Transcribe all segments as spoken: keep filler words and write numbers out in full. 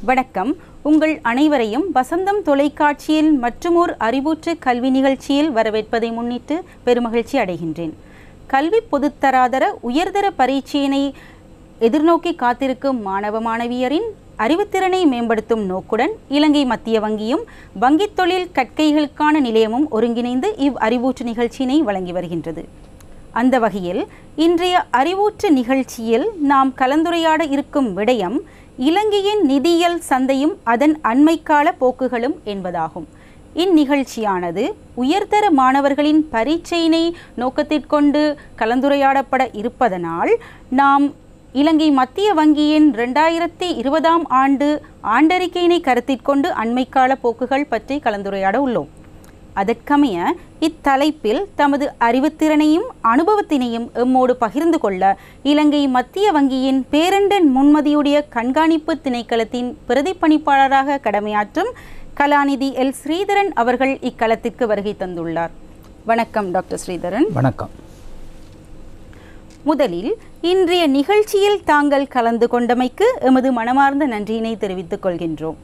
வணக்கம். உங்கள் அனைவரையும் வசந்தம் தொலைக்காட்சியில் மற்றுமோர் அறிவூற்று கல்வி நிகழ்ச்சியில் வரவேற்பதை முன்னிட்டு பெருமகிழ்ச்சி அடைகின்றேன். கல்வி பொதுத்தராதர உயர்தர பரீட்சையினை எதிர்நோக்கி காத்திருக்கும் மாணவ மாணவியரின் அறிவுத்திறனை மேம்படுத்தும் நோக்குடன் இலங்கை மத்திய வங்கியும் வங்கித் தொழில் கற்கைகளுக்கான நிலையமும் ஒருங்கிணைந்து இவ் அறிவூற்று நிகழ்ச்சியினை வழங்கி வருகின்றது. அந்த வகையில் இன்றைய அறிவூற்று நிகழ்ச்சியில் நாம் கலந்துரையாட இருக்கும் விடயம் இலங்கையின் நிதியியல் சந்தையும் அதன் அண்மைக்கால போக்குகளும் என்பதாகும். இந்நிகழ்ச்சியானது உயர்தர மாணவர்களின் பரீட்சையினை நோக்கத்திற்கொண்டு கலந்துரையாடப்பட இருப்பதனால் நாம் இலங்கை மத்திய வங்கியின் இரண்டாயிரத்தி இருபதாம் ஆண்டு ஆண்டறிக்கையினை கருத்திற்கொண்டு அண்மைக்கால போக்குகள் பற்றி கலந்துரையாட உள்ளோம். அதற்கமைய இத்தலைப்பில் தமது அறிவுத்திறனையும் அனுபவத்தினையும் எம்மோடு பகிர்ந்து கொள்ள இலங்கை மத்திய வங்கியின் பேரண்டன் முன்மதியுடைய கண்காணிப்பு திணைக்களத்தின் பிரதிப்பணிப்பாளராக கடமையாற்றும் கலாநிதி எல் ஸ்ரீதரன் அவர்கள் இக்களத்திற்கு வருகை தந்துள்ளார். வணக்கம் டாக்டர் ஸ்ரீதரன். வணக்கம். முதலில் இன்றைய நிகழ்ச்சியில் தாங்கள் கலந்து கொண்டமைக்கு எமது மனமார்ந்த நன்றியினை தெரிவித்துக் கொள்கின்றோம்.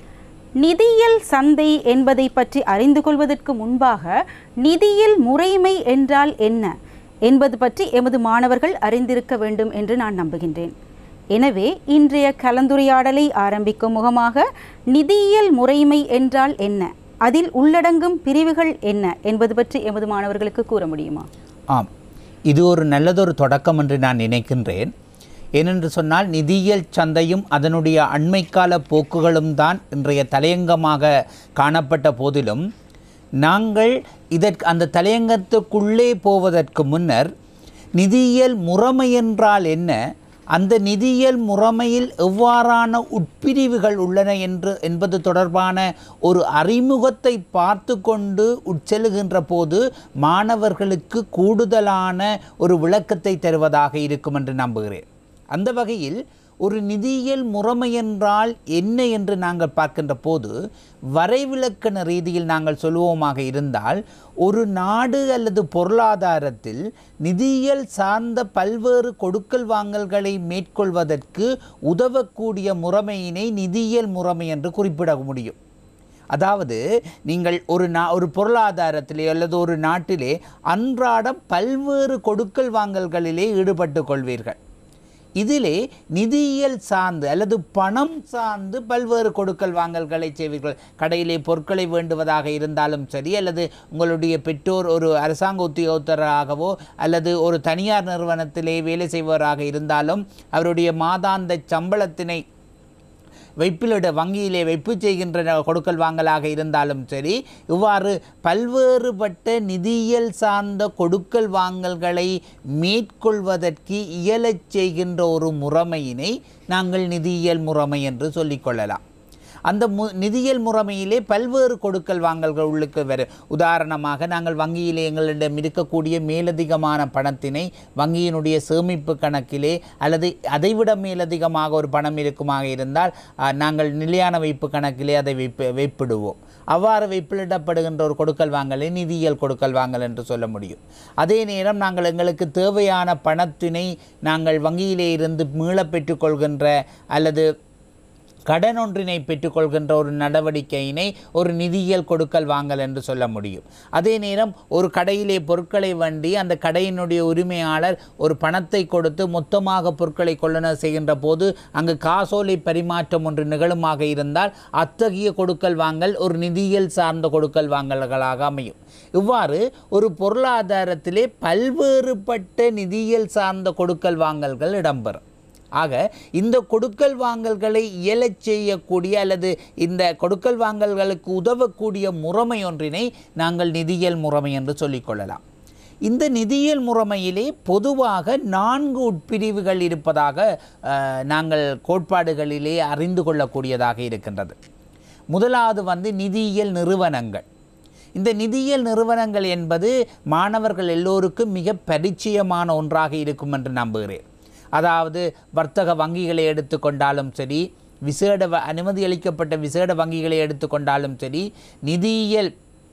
நிதியியல் சந்தை என்பதை பற்றி அறிந்து கொள்வதற்கு முன்பாக நிதியியல் முறைமை என்றால் என்ன என்பது பற்றி எமது மாணவர்கள் அறிந்திருக்க வேண்டும் என்று நான் நம்புகின்றேன். எனவே இன்றைய கலந்துரையாடலை ஆரம்பிக்கும் முகமாக நிதியியல் முறைமை என்றால் என்ன, அதில் உள்ளடங்கும் பிரிவுகள் என்ன என்பது பற்றி எமது மாணவர்களுக்கு கூற முடியுமா? ஆம், இது ஒரு நல்லதொரு தொடக்கம் என்று நான் நினைக்கின்றேன். ஏனென்று சொன்னால் நிதியியல் சந்தையும் அதனுடைய அண்மைக்கால போக்குகளும் தான் இன்றைய தலையங்கமாக காணப்பட்ட போதிலும் நாங்கள் இதற்கு அந்த தலையங்கத்துக்குள்ளே போவதற்கு முன்னர் நிதியியல் முறைமை என்றால் என்ன, அந்த நிதியியல் முறைமையில் எவ்வாறான உட்பிரிவுகள் உள்ளன என்று என்பது தொடர்பான ஒரு அறிமுகத்தை பார்த்து கொண்டு உட்செல்லுகின்ற போது மாணவர்களுக்கு கூடுதலான ஒரு விளக்கத்தை தருவதாக இருக்கும் என்று நம்புகிறேன். அந்த வகையில் ஒரு நிதியியல் முறைமை என்றால் என்ன என்று நாங்கள் பார்க்கின்ற போது வரைவிலக்கண ரீதியில் நாங்கள் சொல்லுவோமாக இருந்தால் ஒரு நாடு அல்லது பொருளாதாரத்தில் நிதியியல் சார்ந்த பல்வேறு கொடுக்கல் வாங்கல்களை மேற்கொள்வதற்கு உதவக்கூடிய முறைமையினை நிதியியல் முறைமை என்று குறிப்பிட முடியும். அதாவது நீங்கள் ஒரு நா ஒரு பொருளாதாரத்திலே அல்லது ஒரு நாட்டிலே அன்றாடம் பல்வேறு கொடுக்கல் வாங்கல்களிலே ஈடுபட்டு கொள்வீர்கள். இதிலே நிதியியல் சார்ந்து அல்லது பணம் சார்ந்து பல்வேறு கொடுக்கல் வாங்கல்களை செய்வீர்கள். கடையிலே பொருட்களை வேண்டுவதாக இருந்தாலும் சரி, அல்லது உங்களுடைய பெற்றோர் ஒரு அரசாங்க உத்தியோகத்தராகவோ அல்லது ஒரு தனியார் நிறுவனத்திலே வேலை செய்பவராக இருந்தாலும் அவருடைய மாதாந்த சம்பளத்தினை வைப்பிலிட வங்கியிலே வைப்பு செய்கின்ற கொடுக்கல் வாங்கலாக இருந்தாலும் சரி, இவ்வாறு பல்வேறுபட்ட நிதியியல் சார்ந்த கொடுக்கல் வாங்கல்களை மேற்கொள்வதற்கு இயலச் செய்கின்ற ஒரு முறைமையினை நாங்கள் நிதியியல் முறைமை என்று சொல்லிக்கொள்ளலாம். அந்த மு நிதியியல் முறைமையிலே பல்வேறு கொடுக்கல் வாங்கல்கள் உள்ளுக்கு வரும். உதாரணமாக நாங்கள் வங்கியிலே எங்களிடம் இருக்கக்கூடிய மேலதிகமான பணத்தினை வங்கியினுடைய சேமிப்பு கணக்கிலே அல்லது அதைவிட மேலதிகமாக ஒரு பணம் இருக்குமாக இருந்தால் நாங்கள் நிலையான வைப்பு கணக்கிலே அதை வைப்பு வைப்பிடுவோம். அவ்வாறு வைப்பிலிடப்படுகின்ற ஒரு கொடுக்கல் வாங்கலை நிதியியல் கொடுக்கல் வாங்கல் என்று சொல்ல முடியும். அதே நேரம் நாங்கள் எங்களுக்கு தேவையான பணத்தினை நாங்கள் வங்கியிலே இருந்து மீள பெற்றுக்கொள்கின்ற அல்லது கடன் ஒன்றினை பெற்றுக்கொள்கின்ற ஒரு நடவடிக்கையினை ஒரு நிதியியல் கொடுக்கல் வாங்கல் என்று சொல்ல முடியும். அதே நேரம் ஒரு கடையிலே பொருட்களை வண்டி அந்த கடையினுடைய உரிமையாளர் ஒரு பணத்தை கொடுத்து மொத்தமாக பொருட்களை கொள்ளுநர் செய்கின்ற போது அங்கு காசோலை பரிமாற்றம் ஒன்று நிகழுமாக இருந்தால் அத்தகைய கொடுக்கல் வாங்கல் ஒரு நிதியியல் சார்ந்த கொடுக்கல் வாங்கல்களாக அமையும். இவ்வாறு ஒரு பொருளாதாரத்திலே பல்வேறுபட்ட நிதியியல் சார்ந்த கொடுக்கல் வாங்கல்கள் இடம்பெறும். ஆக இந்த கொடுக்கல் வாங்கல்களை இயலச் செய்யக்கூடிய அல்லது இந்த கொடுக்கல் வாங்கல்களுக்கு உதவக்கூடிய முறைமை ஒன்றினை நாங்கள் நிதியியல் முறைமை என்று சொல்லிக்கொள்ளலாம். இந்த நிதியியல் முறைமையிலே பொதுவாக நான்கு உட்பிரிவுகள் இருப்பதாக நாங்கள் கோட்பாடுகளிலே அறிந்து கொள்ளக்கூடியதாக இருக்கின்றது. முதலாவது வந்து நிதியியல் நிறுவனங்கள். இந்த நிதியியல் நிறுவனங்கள் என்பது மாணவர்கள் எல்லோருக்கும் மிக பரிச்சயமான ஒன்றாக இருக்கும் என்று நம்புகிறேன். அதாவது வர்த்தக வங்கிகளை எடுத்துக்கொண்டாலும் சரி, விசேட அனுமதி அளிக்கப்பட்ட விசேட வங்கிகளை எடுத்துக்கொண்டாலும் சரி, நிதியியல்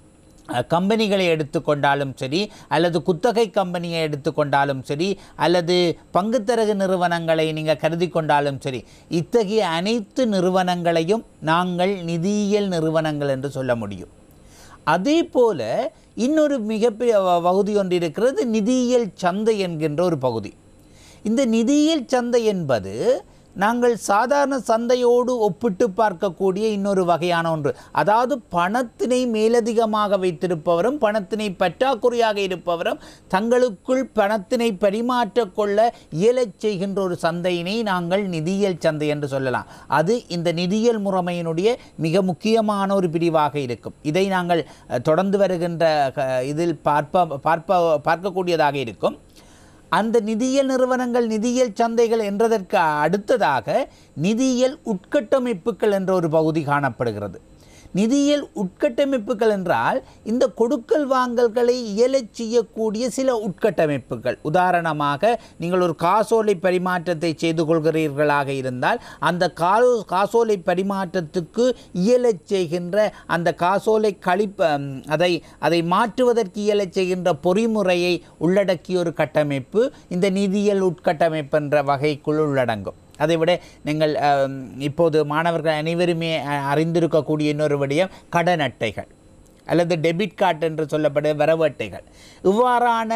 கம்பெனிகளை எடுத்துக்கொண்டாலும் சரி, அல்லது குத்தகை கம்பெனியை எடுத்துக்கொண்டாலும் சரி, அல்லது பங்குத்தரகு நிறுவனங்களை நீங்கள் கருதி கொண்டாலும் சரி, இத்தகைய அனைத்து நிறுவனங்களையும் நாங்கள் நிதியியல் நிறுவனங்கள் என்று சொல்ல முடியும். அதே போல இன்னொரு மிகப்பெரிய பகுதி ஒன்று இருக்கிறது, நிதியியல் சந்தை என்கின்ற ஒரு பகுதி. இந்த நிதியியல் சந்தை என்பது நாங்கள் சாதாரண சந்தையோடு ஒப்பிட்டு பார்க்கக்கூடிய இன்னொரு வகையான ஒன்று. அதாவது பணத்தினை மேலதிகமாக வைத்திருப்பவரும் பணத்தினை பற்றாக்குறையாக இருப்பவரும் தங்களுக்குள் பணத்தினை பரிமாற்றக் கொள்ள இயலச் செய்கின்ற ஒரு சந்தையினை நாங்கள் நிதியியல் சந்தை என்று சொல்லலாம். அது இந்த நிதியியல் முறைமையினுடைய மிக முக்கியமான ஒரு பிரிவாக இருக்கும். இதை நாங்கள் தொடர்ந்து வருகின்ற இதில் பார்ப்ப பார்ப்ப பார்க்கக்கூடியதாக இருக்கும். அந்த நிதியியல் நிறுவனங்கள், நிதியியல் சந்தைகள் என்றதற்கு அடுத்ததாக நிதியியல் உட்கட்டமைப்புகள் என்ற ஒரு பகுதி காணப்படுகிறது. நிதியியல் உட்கட்டமைப்புகள் என்றால் இந்த கொடுக்கல் வாங்கல்களை இயலச் செய்யக்கூடிய சில உட்கட்டமைப்புகள். உதாரணமாக, நீங்கள் ஒரு காசோலை பரிமாற்றத்தை செய்து கொள்கிறீர்களாக இருந்தால் அந்த கா காசோலை பரிமாற்றத்துக்கு இயலச் செய்கின்ற அந்த காசோலை கழிப்ப அதை அதை மாற்றுவதற்கு இயலச் செய்கின்ற பொறிமுறையை உள்ளடக்கிய ஒரு கட்டமைப்பு இந்த நிதியியல் உட்கட்டமைப்பு என்ற வகைக்குள் உள்ளடங்கும். அதைவிட நீங்கள் இப்போது மாணவர்கள் அனைவருமே அறிந்திருக்கக்கூடிய இன்னொரு விடயம் கடன் அட்டைகள் அல்லது டெபிட் கார்டு என்று சொல்லப்படும் வரவு அட்டைகள். இவ்வாறான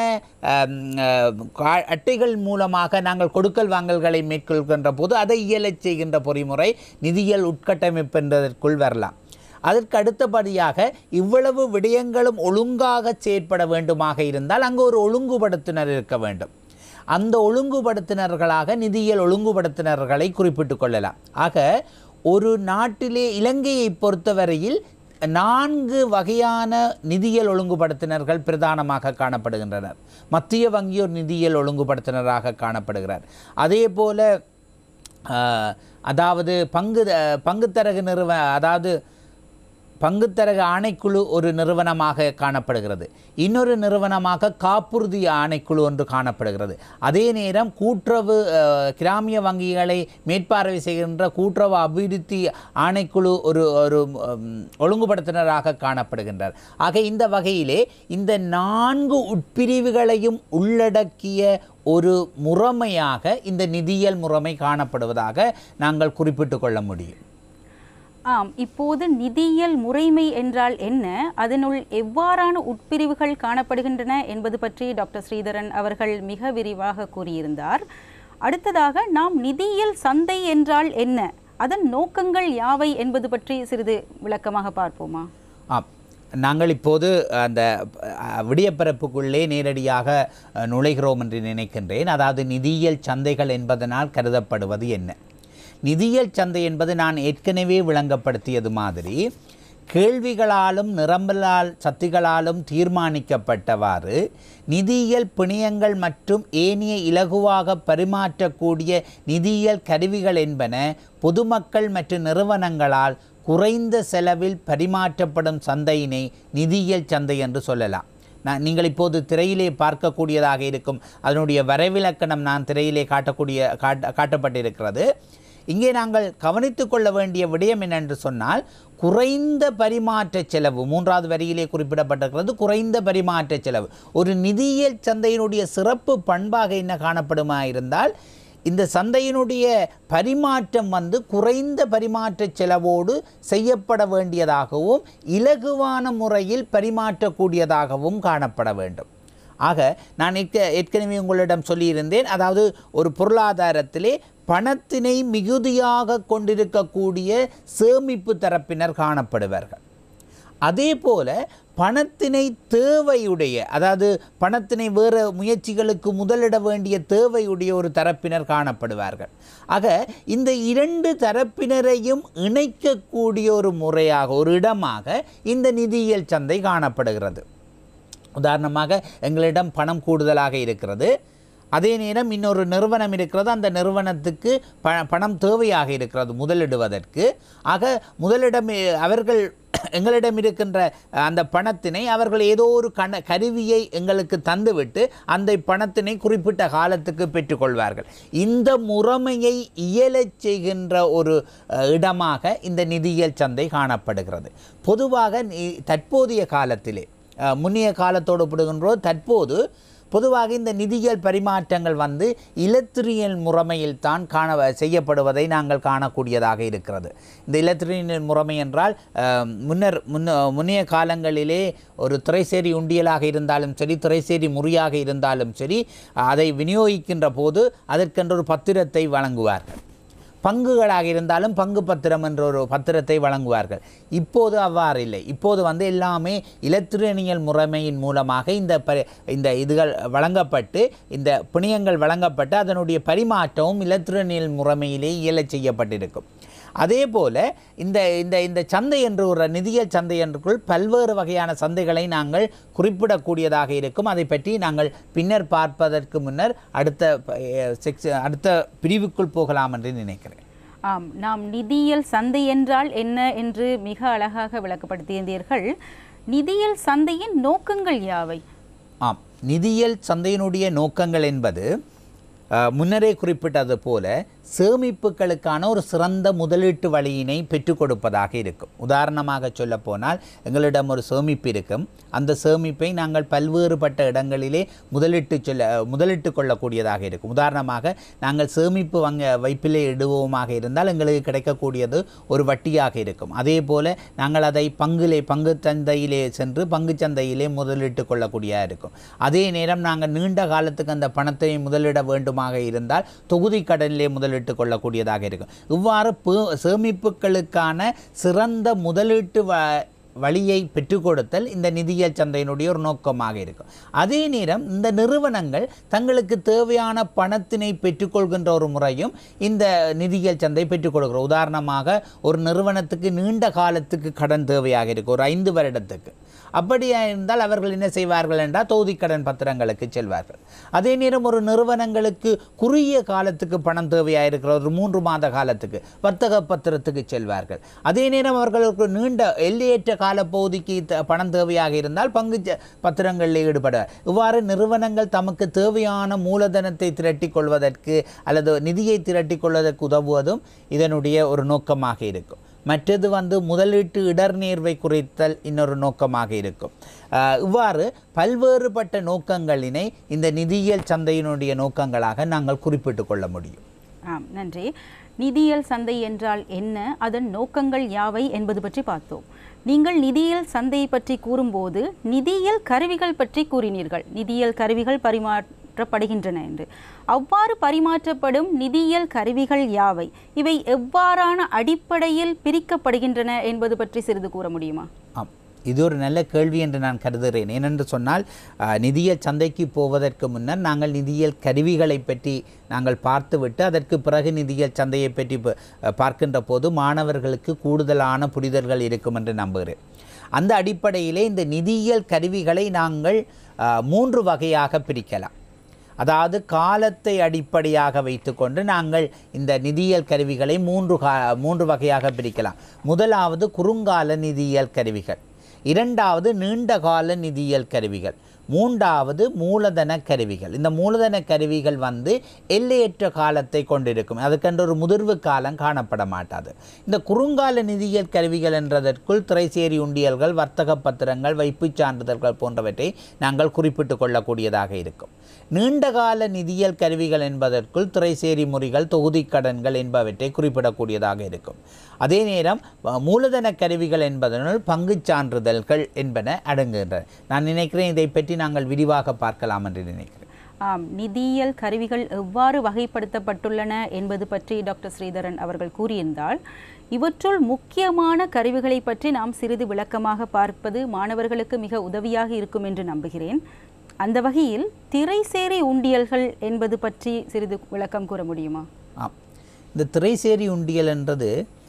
அட்டைகள் மூலமாக நாங்கள் கொடுக்கல் வாங்கல்களை மேற்கொள்கின்ற போது அதை இயலச் செய்கின்ற பொறிமுறை நிதியியல் உட்கட்டமைப்பு என்பதற்குள் வரலாம். அதற்கு அடுத்தபடியாக இவ்வளவு விடயங்களும் ஒழுங்காக செயற்பட வேண்டுமாக இருந்தால் அங்கு ஒரு ஒழுங்குபடுத்துனர் இருக்க வேண்டும். அந்த ஒழுங்குபடுத்தினர்களாக நிதியியல் ஒழுங்குபடுத்தினர்களை குறிப்பிட்டு கொள்ளலாம். ஆக ஒரு நாட்டிலே இலங்கையை பொறுத்தவரையில் நான்கு வகையான நிதியியல் ஒழுங்குபடுத்தினர்கள் பிரதானமாக காணப்படுகின்றனர். மத்திய வங்கி ஒரு நிதியியல் ஒழுங்குபடுத்தினராக காணப்படுகிறார். அதே போல அதாவது பங்கு பங்குத்தரகு நிறுவ அதாவது பங்குத்தரகு ஆணைக்குழு ஒரு நிறுவனமாக காணப்படுகிறது. இன்னொரு நிறுவனமாக காப்புறுதி ஆணைக்குழு ஒன்று காணப்படுகிறது. அதே நேரம் கூட்டுறவு கிராமிய வங்கிகளை மேற்பார்வை செய்கின்ற கூட்டுறவு அபிவிருத்தி ஆணைக்குழு ஒரு ஒரு ஒழுங்குபடுத்தினராக காணப்படுகின்றார். ஆக இந்த வகையிலே இந்த நான்கு உட்பிரிவுகளையும் உள்ளடக்கிய ஒரு முறைமையாக இந்த நிதியியல் முறைமை காணப்படுவதாக நாங்கள் குறிப்பிட்டு கொள்ள முடியும். ஆம், இப்போது நிதியியல் முறைமை என்றால் என்ன, அதனுள் எவ்வாறான உட்பிரிவுகள் காணப்படுகின்றன என்பது பற்றி டாக்டர் ஸ்ரீதரன் அவர்கள் மிக விரிவாக கூறியிருந்தார். அடுத்ததாக நாம் நிதியியல் சந்தை என்றால் என்ன, அதன் நோக்கங்கள் யாவை என்பது பற்றி சிறிது விளக்கமாக பார்ப்போமா? ஆம், நாங்கள் இப்போது அந்த விடியப்பரப்புக்குள்ளே நேரடியாக நுழைகிறோம் என்று நினைக்கின்றேன். அதாவது நிதியியல் சந்தைகள் என்பதனால் கருதப்படுவது என்ன? நிதியியல் சந்தை என்பது நான் ஏற்கனவே விளங்கப்படுத்தியது மாதிரி கேள்விகளாலும் நிரம்பலால் சக்திகளாலும் தீர்மானிக்கப்பட்டவாறு நிதியியல் பிணையங்கள் மற்றும் ஏனைய இலகுவாக பரிமாற்றக்கூடிய நிதியியல் கருவிகள் என்பன பொதுமக்கள் மற்றும் நிறுவனங்களால் குறைந்த செலவில் பரிமாற்றப்படும் சந்தையினை நிதியியல் சந்தை என்று சொல்லலாம். நான் நீங்கள் இப்போது திரையிலே பார்க்கக்கூடியதாக இருக்கும் அதனுடைய வரைவிலக்கணம் நான் திரையிலே காட்டக்கூடிய காட்ட காட்டப்பட்டிருக்கிறது. இங்கே நாங்கள் கவனித்து கொள்ள வேண்டிய விடயம் என்னென்று சொன்னால், குறைந்த பரிமாற்ற செலவு மூன்றாவது வரியிலே குறிப்பிடப்பட்டிருக்கிறது. குறைந்த பரிமாற்ற செலவு ஒரு நிதியியல் சந்தையினுடைய சிறப்பு பண்பாக என்ன காணப்படுமா இருந்தால், இந்த சந்தையினுடைய பரிமாற்றம் வந்து குறைந்த பரிமாற்ற செலவோடு செய்யப்பட வேண்டியதாகவும் இலகுவான முறையில் பரிமாற்றக்கூடியதாகவும் காணப்பட வேண்டும். ஆக நான் ஏற்கனவே உங்களிடம் சொல்லியிருந்தேன், அதாவது ஒரு பொருளாதாரத்திலே பணத்தினை மிகுதியாக கொண்டிருக்கக்கூடிய சேமிப்பு தரப்பினர் காணப்படுவார்கள். அதே போல பணத்தினை தேவையுடைய, அதாவது பணத்தினை வேறு முயற்சிகளுக்கு முதலிட வேண்டிய தேவையுடைய ஒரு தரப்பினர் காணப்படுவார்கள். ஆக இந்த இரண்டு தரப்பினரையும் இணைக்கக்கூடிய ஒரு முறையாக, ஒரு இடமாக இந்த நிதியியல் சந்தை காணப்படுகிறது. உதாரணமாக, எங்களிடம் பணம் கூடுதலாக இருக்கிறது, அதே நேரம் இன்னொரு நிறுவனம் இருக்கிறது, அந்த நிறுவனத்துக்கு ப பணம் தேவையாக இருக்கிறது முதலிடுவதற்கு. ஆக முதலிடம் அவர்கள் எங்களிடம் இருக்கின்ற அந்த பணத்தினை அவர்கள் ஏதோ ஒரு கண கருவியை எங்களுக்கு தந்துவிட்டு அந்த பணத்தினை குறிப்பிட்ட காலத்துக்கு பெற்றுக்கொள்வார்கள். இந்த முறைமையை இயலச் செய்கின்ற ஒரு இடமாக இந்த நிதியியல் சந்தை காணப்படுகிறது. பொதுவாக தற்போதைய காலத்திலே, முன்னைய காலத்தோடு ஒப்பிடுகின்றோம் தற்போது பொதுவாக இந்த நிதியியல் பரிமாற்றங்கள் வந்து இலத்திரியல் முறைமையில் தான் காண செய்யப்படுவதை நாங்கள் காணக்கூடியதாக இருக்கிறது. இந்த இலத்திரியல் முறைமை என்றால் முன்னர் முன்ன முன்னைய காலங்களிலே ஒரு திரைசேரி உண்டியலாக இருந்தாலும் சரி, திரைசேரி முறியாக இருந்தாலும் சரி, அதை விநியோகிக்கின்ற போது அதற்கென்ற ஒரு பத்திரத்தை வழங்குவார்கள். பங்குகளாக இருந்தாலும் பங்கு பத்திரம் என்ற ஒரு பத்திரத்தை வழங்குவார்கள். இப்போது அவ்வாறு இல்லை. இப்போது வந்து எல்லாமே இலத்திரனியல் முறைமையின் மூலமாக இந்த ப இந்த இதுகள் வழங்கப்பட்டு, இந்த பிணையங்கள் வழங்கப்பட்டு அதனுடைய பரிமாற்றமும் இலத்திரனியல் முறைமையிலே இயல செய்யப்பட்டிருக்கும். அதே போல் இந்த இந்த இந்த சந்தை என்று ஒரு நிதியியல் சந்தை என்றுக்குள் பல்வேறு வகையான சந்தைகளை நாங்கள் குறிப்பிடக்கூடியதாக இருக்கும். அதை பற்றி நாங்கள் பின்னர் பார்ப்பதற்கு முன்னர் அடுத்த செக்ஷ அடுத்த பிரிவுக்குள் போகலாம் என்று நினைக்கிறேன். ஆம், நாம் நிதியியல் சந்தை என்றால் என்ன என்று மிக அழகாக விளக்கப்படுத்தியிருந்தீர்கள். நிதியியல் சந்தையின் நோக்கங்கள் யாவை? ஆம், நிதியியல் சந்தையினுடைய நோக்கங்கள் என்பது முன்னரே குறிப்பிட்டது போல சேமிப்புகளுக்கான ஒரு சிறந்த முதலீட்டு வழியினை பெற்றுக் கொடுப்பதாக இருக்கும். உதாரணமாக சொல்ல போனால் எங்களிடம் ஒரு சேமிப்பு இருக்கும். அந்த சேமிப்பை நாங்கள் பல்வேறுபட்ட இடங்களிலே முதலீட்டு சொல்ல முதலிட்டு கொள்ளக்கூடியதாக இருக்கும். உதாரணமாக நாங்கள் சேமிப்பு வங்க வைப்பிலே இடுவோமாக இருந்தால் எங்களுக்கு கிடைக்கக்கூடியது ஒரு வட்டியாக இருக்கும். அதே போல் நாங்கள் அதை பங்கிலே பங்கு சந்தையிலே சென்று பங்கு சந்தையிலே முதலிட்டு கொள்ளக்கூடியதாக இருக்கும். அதே நேரம் நாங்கள் நீண்ட காலத்துக்கு அந்த பணத்தை முதலிட வேண்டுமாக இருந்தால் தொகுதி கடனிலே முதலிட்டு கொள்ளக்கூடியதாக இருக்கும். இவ்வாறு சேமிப்புகளுக்கான சிறந்த முதலீட்டு வழியை பெற்றுக் கொடுத்தல் இந்த நிதியியல் சந்தையினுடைய ஒரு நோக்கமாக இருக்கும். அதே நேரம் இந்த நிறுவனங்கள் தங்களுக்கு தேவையான பணத்தினை பெற்றுக்கொள்கின்ற ஒரு முறையும் இந்த நிதியியல் சந்தை பெற்றுக் கொடுக்கிறோம். உதாரணமாக ஒரு நிறுவனத்துக்கு நீண்ட காலத்துக்கு கடன் தேவையாக இருக்கும், ஒரு ஐந்து வருடத்துக்கு. அப்படியா இருந்தால் அவர்கள் என்ன செய்வார்கள் என்றால் தொகுதி கடன் பத்திரங்களுக்கு செல்வார்கள். அதே நேரம் ஒரு நிறுவனங்களுக்கு குறுகிய காலத்துக்கு பணம் தேவையாக இருக்கிற ஒரு மூன்று மாத காலத்துக்கு வர்த்தக பத்திரத்துக்கு செல்வார்கள். அதே நேரம் அவர்களுக்கு நீண்ட எல்லையற்ற காலப்பகுதிக்கு பணம் தேவையாக இருந்தால் பங்கு பத்திரங்களில் ஈடுபடுவார். இவ்வாறு நிறுவனங்கள் தமக்கு தேவையான மூலதனத்தை திரட்டி கொள்வதற்கு அல்லது நிதியை திரட்டி கொள்வதற்கு உதவுவதும் இதனுடைய ஒரு நோக்கமாக இருக்கும். மற்றது வந்து முதலீட்டு இடர்நேர்வை குறைத்தல் இன்னொரு நோக்கமாக இருக்கும். இவ்வாறு பல்வேறுபட்ட நோக்கங்களினை இந்த நிதியியல் சந்தையினுடைய நோக்கங்களாக நாங்கள் குறிப்பிட்டு கொள்ள முடியும். ஆம், நன்றி. நிதியியல் சந்தை என்றால் என்ன, அதன் நோக்கங்கள் யாவை என்பது பற்றி பார்த்தோம். நீங்கள் நிதியியல் சந்தையை பற்றி கூறும்போது நிதியியல் கருவிகள் பற்றி கூறினீர்கள். நிதியியல் கருவிகள் பரிமாற்றப்படுகின்றன என்று. அவ்வாறு பரிமாற்றப்படும் நிதியியல் கருவிகள் யாவை? இவை எவ்வாறான அடிப்படையில் பிரிக்கப்படுகின்றன என்பது பற்றி சிறிது கூற முடியுமா? ஆம், இது ஒரு நல்ல கேள்வி என்று நான் கருதுகிறேன். ஏனென்று சொன்னால் நிதியியல் சந்தைக்கு போவதற்கு முன்னர் நாங்கள் நிதியியல் கருவிகளை பற்றி நாங்கள் பார்த்துவிட்டு அதற்கு பிறகு நிதியியல் சந்தையை பற்றி பார்க்கின்ற போது மாணவர்களுக்கு கூடுதலான புரிதல்கள் இருக்கும் என்று நம்புகிறேன். அந்த அடிப்படையிலே இந்த நிதியியல் கருவிகளை நாங்கள் மூன்று வகையாக பிரிக்கலாம். அதாவது காலத்தை அடிப்படையாக வைத்துக்கொண்டு நாங்கள் இந்த நிதியியல் கருவிகளை மூன்று கா மூன்று வகையாக பிரிக்கலாம். முதலாவது குறுங்கால நிதியியல் கருவிகள், இரண்டாவது நீண்டகால நிதியியல் கருவிகள், மூன்றாவது மூலதன கருவிகள். இந்த மூலதன கருவிகள் வந்து எல்லையற்ற காலத்தை கொண்டிருக்கும். அதுக்கென்று ஒரு முதிர்வு காலம் காணப்பட மாட்டாது. இந்த குறுங்கால நிதியியல் கருவிகள் என்றதற்குள் திரைசேரி உண்டியல்கள், வர்த்தக பத்திரங்கள், வைப்புச் சான்றிதழ்கள் போன்றவற்றை நாங்கள் குறிப்பிட்டு கொள்ளக்கூடியதாக இருக்கும். நீண்டகால நிதியியல் கருவிகள் என்பதற்குள் திரைசேரி முறிகள், தொகுதி கடன்கள் என்பவற்றை குறிப்பிடக்கூடியதாக இருக்கும். அதே நேரம் மூலதன கருவிகள் என்பதனுள் பங்குச் சான்றிதழ்கள் என்பன அடங்குகின்றன. நான் நினைக்கிறேன் இதை பற்றி நாங்கள் விரிவாக பார்க்கலாம் என்று நினைக்கிறேன். ஆம், நிதியியல் கருவிகள் எவ்வாறு வகைப்படுத்தப்பட்டுள்ளன என்பது பற்றி டாக்டர் ஸ்ரீதரன் அவர்கள் கூறியிருந்தால், இவற்றுள் முக்கியமான கருவிகளை பற்றி நாம் சிறிது விளக்கமாக பார்ப்பது மாணவர்களுக்கு மிக உதவியாக இருக்கும் என்று நம்புகிறேன். அந்த வகையில் திரைசேரி உண்டியல்கள் என்பது பற்றி சிறிது விளக்கம் கூற முடியுமா? ஆம், இந்த திரைசேரி உண்டியல் என்றது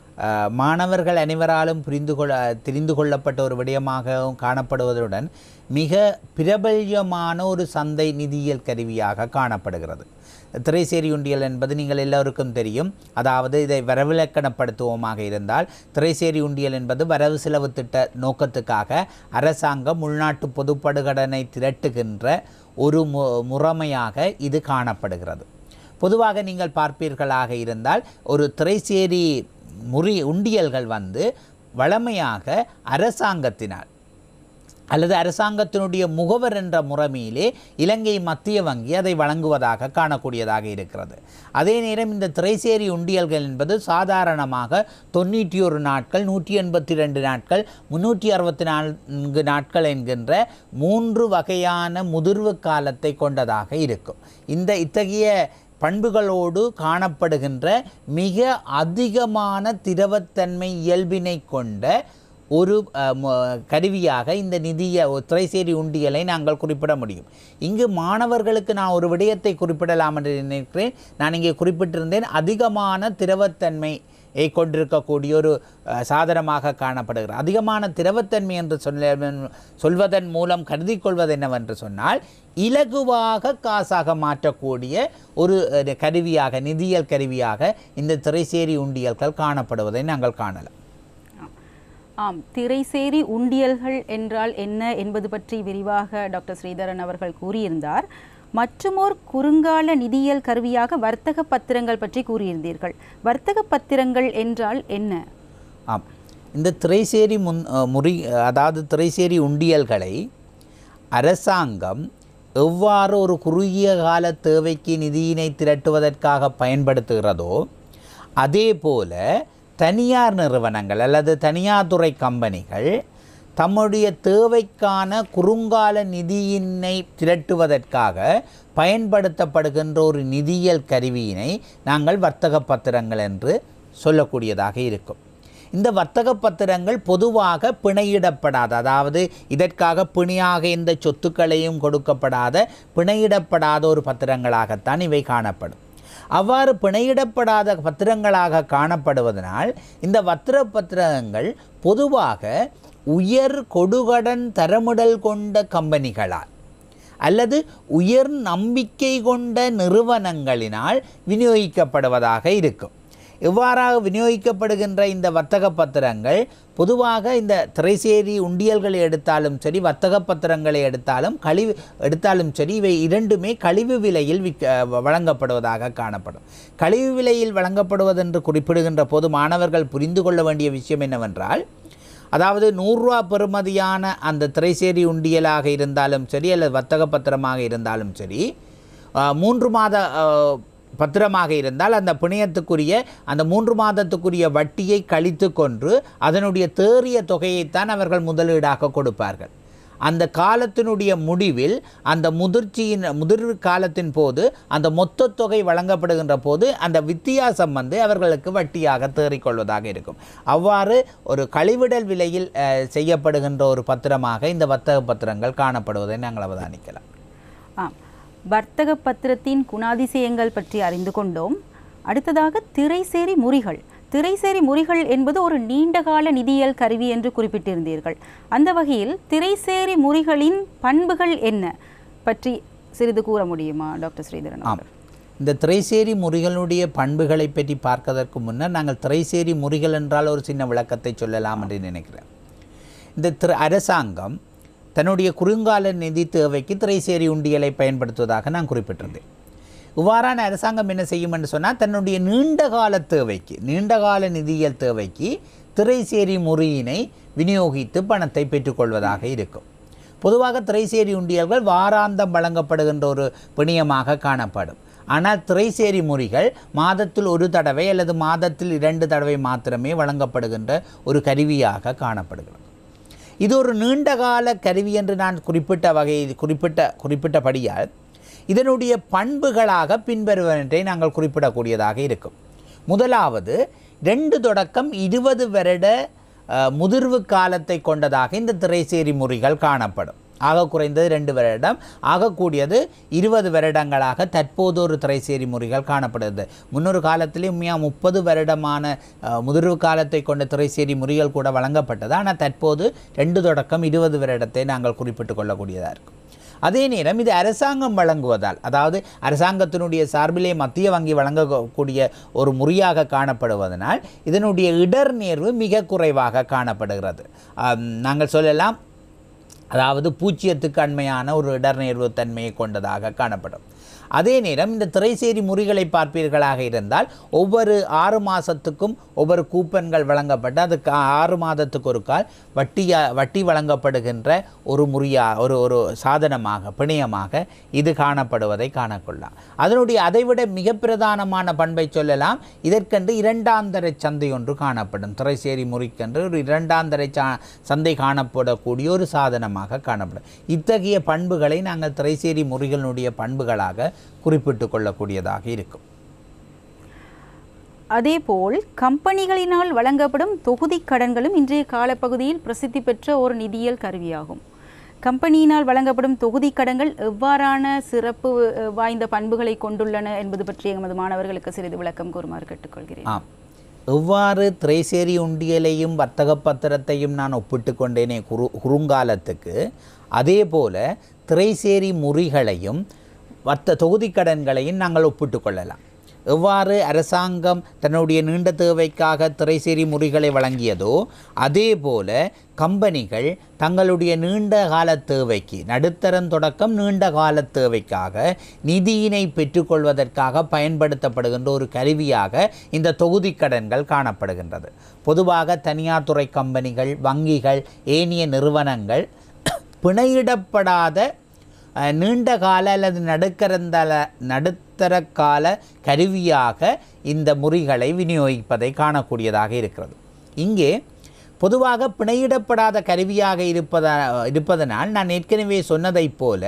மாணவர்கள் அனைவராலும் புரிந்து கொள்ள தெரிந்து கொள்ளப்பட்ட ஒரு விடயமாகவும் காணப்படுவதுடன் மிக பிரபல்யமான ஒரு சந்தை நிதியியல் கருவியாக காணப்படுகிறது. திரைசேரி உண்டியல் என்பது நீங்கள் எல்லோருக்கும் தெரியும். அதாவது இதை வரவிலக்கணப்படுத்துவோமாக இருந்தால் திரைசேரி உண்டியல் என்பது வரவு செலவு திட்ட நோக்கத்துக்காக அரசாங்கம் உள்நாட்டு பொதுப்படுகடனை திரட்டுகின்ற ஒரு மு முறைமையாக இது காணப்படுகிறது. பொதுவாக நீங்கள் பார்ப்பீர்களாக இருந்தால் ஒரு திரைசேரி முறி உண்டியல்கள் வந்து வழமையாக அரசாங்கத்தினால் அல்லது அரசாங்கத்தினுடைய முகவர் என்ற முறைமையிலே இலங்கை மத்திய வங்கி அதை வழங்குவதாக காணக்கூடியதாக இருக்கிறது. அதே நேரம் இந்த திரைசேரி உண்டியல்கள் என்பது சாதாரணமாக தொண்ணூற்றி ஒரு நாட்கள், நூற்றி எண்பத்தி ரெண்டு நாட்கள், முன்னூற்றி அறுபத்தி நான்கு நாட்கள் என்கின்ற மூன்று வகையான முதிர்வு காலத்தை கொண்டதாக இருக்கும். இந்த இத்தகைய பண்புகளோடு காணப்படுகின்ற மிக அதிகமான திரவத்தன்மை இயல்பினை கொண்ட ஒரு கருவியாக இந்த நிதிய திரைசேரி உண்டியலை நாங்கள் குறிப்பிட முடியும். இங்கு மாணவர்களுக்கு நான் ஒரு விடயத்தை குறிப்பிடலாம் என்று நினைக்கிறேன். நான் இங்கே குறிப்பிட்டிருந்தேன், அதிகமான திரவத்தன்மையை கொண்டிருக்கக்கூடிய ஒரு சாதனமாக காணப்படுகிறது. அதிகமான திரவத்தன்மை என்று சொல்ல சொல்வதன் மூலம் கருதி கொள்வது என்னவென்று சொன்னால், இலகுவாக காசாக மாற்றக்கூடிய ஒரு கருவியாக, நிதியியல் கருவியாக இந்த திரைசேரி உண்டியல்கள் காணப்படுவதை நாங்கள் காணலாம். ஆம், திரைசேரி உண்டியல்கள் என்றால் என்ன என்பது பற்றி விரிவாக டாக்டர் ஸ்ரீதரன் அவர்கள் கூறியிருந்தார். மற்றுமோர் குறுங்கால நிதியியல் கருவியாக வர்த்தக பத்திரங்கள் பற்றி கூறியிருந்தீர்கள். வர்த்தக பத்திரங்கள் என்றால் என்ன? ஆம், இந்த திரைசேரி முன் முறி அதாவது திரைசேரி உண்டியல்களை அரசாங்கம் எவ்வாறு ஒரு குறுகிய கால தேவைக்கு நிதியினை திரட்டுவதற்காக பயன்படுத்துகிறதோ, அதே போல தனியார் நிறுவனங்கள் அல்லது தனியார் துறை கம்பெனிகள் தம்முடைய தேவைக்கான குறுங்கால நிதியினை திரட்டுவதற்காக பயன்படுத்தப்படுகின்ற ஒரு நிதியியல் கருவியினை நாங்கள் வர்த்தக பத்திரங்கள் என்று சொல்லக்கூடியதாக இருக்கும். இந்த வர்த்தக பத்திரங்கள் பொதுவாக பிணையிடப்படாத, அதாவது இதற்காக பிணையாக எந்த சொத்துக்களையும் கொடுக்கப்படாத பிணையிடப்படாத ஒரு பத்திரங்களாகத்தான் இவை காணப்படும். அவ்வாறு பிணையிடப்படாத பத்திரங்களாக காணப்படுவதனால் இந்த வர்த்தக பத்திரங்கள் பொதுவாக உயர் கொடுகடன் தரமிடல் கொண்ட கம்பெனிகளால் அல்லது உயர் நம்பிக்கை கொண்ட நிறுவனங்களினால் விநியோகிக்கப்படுவதாக இருக்கும். இவ்வாறாக விநியோகிக்கப்படுகின்ற இந்த வர்த்தக பத்திரங்கள் பொதுவாக இந்த திரைசேரி உண்டியல்களை எடுத்தாலும் சரி, வர்த்தக பத்திரங்களை எடுத்தாலும் கழிவு எடுத்தாலும் சரி, இவை இரண்டுமே கழிவு விலையில் விற்க வழங்கப்படுவதாக காணப்படும். கழிவு விலையில் வழங்கப்படுவதென்று குறிப்பிடுகின்ற போது மாணவர்கள் புரிந்து கொள்ள வேண்டிய விஷயம் என்னவென்றால், அதாவது நூறுரூவா பெறுமதியான அந்த திரைசேரி உண்டியலாக இருந்தாலும் சரி அல்லது வர்த்தக பத்திரமாக இருந்தாலும் சரி, மூன்று மாத பத்திரமாக இருந்தால் அந்த பிணையத்துக்குரிய அந்த மூன்று மாதத்துக்குரிய வட்டியை கழித்து கொண்டு அதனுடைய தேறிய தொகையைத்தான் அவர்கள் முதலீடாக கொடுப்பார்கள். அந்த காலத்தினுடைய முடிவில் அந்த முதிர்ச்சியின் முதிர் காலத்தின் போது அந்த மொத்த தொகை வழங்கப்படுகின்ற போது அந்த வித்தியாசம் வந்து அவர்களுக்கு வட்டியாக தேறிக்கொள்வதாக இருக்கும். அவ்வாறு ஒரு கழிவிடல் விலையில் செய்யப்படுகின்ற ஒரு பத்திரமாக இந்த வர்த்தக பத்திரங்கள் காணப்படுவதை நாங்கள் அவதானிக்கலாம். ஆ, வர்த்தக பத்திரத்தின் குணாதிசயங்கள் பற்றி அறிந்து கொண்டோம். அடுத்ததாக திரைசேரி முறிகள். திரைசேரி முறிகள் என்பது ஒரு நீண்டகால நிதியியல் கருவி என்று குறிப்பிட்டிருந்தீர்கள். அந்த வகையில் திரைசேரி முறிகளின் பண்புகள் என்ன பற்றி சிறிது கூற முடியுமா டாக்டர் ஸ்ரீதரன்? ஆம், இந்த திரைசேரி முறிகளுடைய பண்புகளை பற்றி பார்ப்பதற்கு முன்னர் நாங்கள் திரைசேரி முறிகள் என்றால் ஒரு சின்ன விளக்கத்தை சொல்லலாம் என்று நினைக்கிறேன். இந்த திரு அரசாங்கம் தன்னுடைய குறுங்கால நிதி தேவைக்கு திரைசேரி உண்டியலை பயன்படுத்துவதாக நான் குறிப்பிட்டிருந்தேன். இவ்வாறான அரசாங்கம் என்ன செய்யும் என்று சொன்னால், தன்னுடைய நீண்டகால தேவைக்கு நீண்டகால நிதியியல் தேவைக்கு திரைசேரி முறியினை விநியோகித்து பணத்தை பெற்றுக்கொள்வதாக இருக்கும். பொதுவாக திரைசேரி உண்டியல்கள் வாராந்தம் வழங்கப்படுகின்ற ஒரு பிணையமாக காணப்படும். ஆனால் திரைசேரி முறிகள் மாதத்தில் ஒரு தடவை அல்லது மாதத்தில் இரண்டு தடவை மாத்திரமே வழங்கப்படுகின்ற ஒரு கருவியாக காணப்படுகிறது. இது ஒரு நீண்டகால கருவி என்று நான் குறிப்பிட்ட வகை குறிப்பிட்ட குறிப்பிட்டபடியால் இதனுடைய பண்புகளாக பின்வருவனற்றை நாங்கள் குறிப்பிடக்கூடியதாக இருக்கும். முதலாவது, ரெண்டு தொடக்கம் இருபது வருட முதிர்வு காலத்தை கொண்டதாக இந்த திரைசேரி முறிகள் காணப்படும். ஆக குறைந்தது ரெண்டு வருடம், ஆகக்கூடியது இருபது வருடங்களாக தற்போது ஒரு திரைசேரி முறிகள் காணப்படுகிறது. முன்னொரு காலத்திலே உண்மையாக முப்பது வருடமான முதிர்வு காலத்தை கொண்ட திரைசேரி முறிகள் கூட வழங்கப்பட்டது. ஆனால் தற்போது ரெண்டு தொடக்கம் இருபது வருடத்தை நாங்கள் குறிப்பிட்டு கொள்ளக்கூடியதாக இருக்கும். அதே நேரம் இது அரசாங்கம் வழங்குவதால், அதாவது அரசாங்கத்தினுடைய சார்பிலே மத்திய வங்கி வழங்கக்கூடிய ஒரு முறையாக காணப்படுவதனால் இதனுடைய இடர் நேர்வு மிக குறைவாக காணப்படுகிறது. நாங்கள் சொல்லலாம், அதாவது பூச்சியத்துக்கு அண்மையான ஒரு இடர்நேர்வு தன்மையை கொண்டதாக காணப்படும். அதே நேரம் இந்த திரைசேரி முறிகளை பார்ப்பீர்களாக இருந்தால் ஒவ்வொரு ஆறு மாதத்துக்கும் ஒவ்வொரு கூப்பன்கள் வழங்கப்பட்டு அதுக்கு ஆறு மாதத்துக்கு ஒரு கால் வட்டியா வட்டி வழங்கப்படுகின்ற ஒரு முறியா ஒரு ஒரு சாதனமாக பிணையமாக இது காணப்படுவதை காணக்கொள்ளலாம். அதனுடைய அதைவிட மிக பிரதானமான பண்பை சொல்லலாம். இதற்கென்று இரண்டாந்தர சந்தை ஒன்று காணப்படும். திரைசேரி முறிக்கென்று ஒரு இரண்டாந்தர சா சந்தை காணப்படக்கூடிய ஒரு சாதனமாக காணப்படும். இத்தகைய பண்புகளை நாங்கள் திரைசேரி முறிகளினுடைய பண்புகளாக குறிப்பிட்டு கொள்ளக்கூடியதாக இருக்கும். அதேபோல் கம்பெனிகளினால் வழங்கப்படும் தொகுதி கடன்களும் இன்றைய காலப்பகுதியில் பிரசித்தி பெற்ற ஒரு நிதியியல் கருவியாகும். கம்பெனியினால் வழங்கப்படும் தொகுதி கடன்கள் எவ்வாறான சிறப்பு வாய்ந்த பண்புகளை கொண்டுள்ளன என்பது பற்றி எமது மாணவர்களுக்கு சிறிது விளக்கம் கூறுமாறு கேட்டுக்கொள்கிறேன். ஆம், எவ்வாறு திரைசேரி உண்டியலையும் வர்த்தக பத்திரத்தையும் நான் ஒப்பிட்டு கொண்டேனே குறு குறுங்காலத்துக்கு, அதே போல திரைசேரி முறிகளையும் வர்த்த தொகுதி கடன்களையும் நாங்கள் ஒப்பிட்டு கொள்ளலாம். எவ்வாறு அரசாங்கம் தன்னுடைய நீண்ட தேவைக்காக திரைசேரி முறிகளை வழங்கியதோ அதே போல கம்பெனிகள் தங்களுடைய நீண்ட கால தேவைக்கு, நடுத்தரம் தொடக்கம் நீண்ட கால தேவைக்காக நிதியினை பெற்றுக்கொள்வதற்காக பயன்படுத்தப்படுகின்ற ஒரு கருவியாக இந்த தொகுதி கடன்கள் காணப்படுகின்றது. பொதுவாக தனியார் துறை கம்பெனிகள், வங்கிகள், ஏனைய நிறுவனங்கள் பிணையிடப்படாத நீண்ட கால அல்லது நடுக்கரந்தல நடுத்தர கால கருவியாக இந்த முறிகளை விநியோகிப்பதை காணக்கூடியதாக இருக்கிறது. இங்கே பொதுவாக பிணையிடப்படாத கருவியாக இருப்பத இருப்பதனால் நான் ஏற்கனவே சொன்னதைப் போல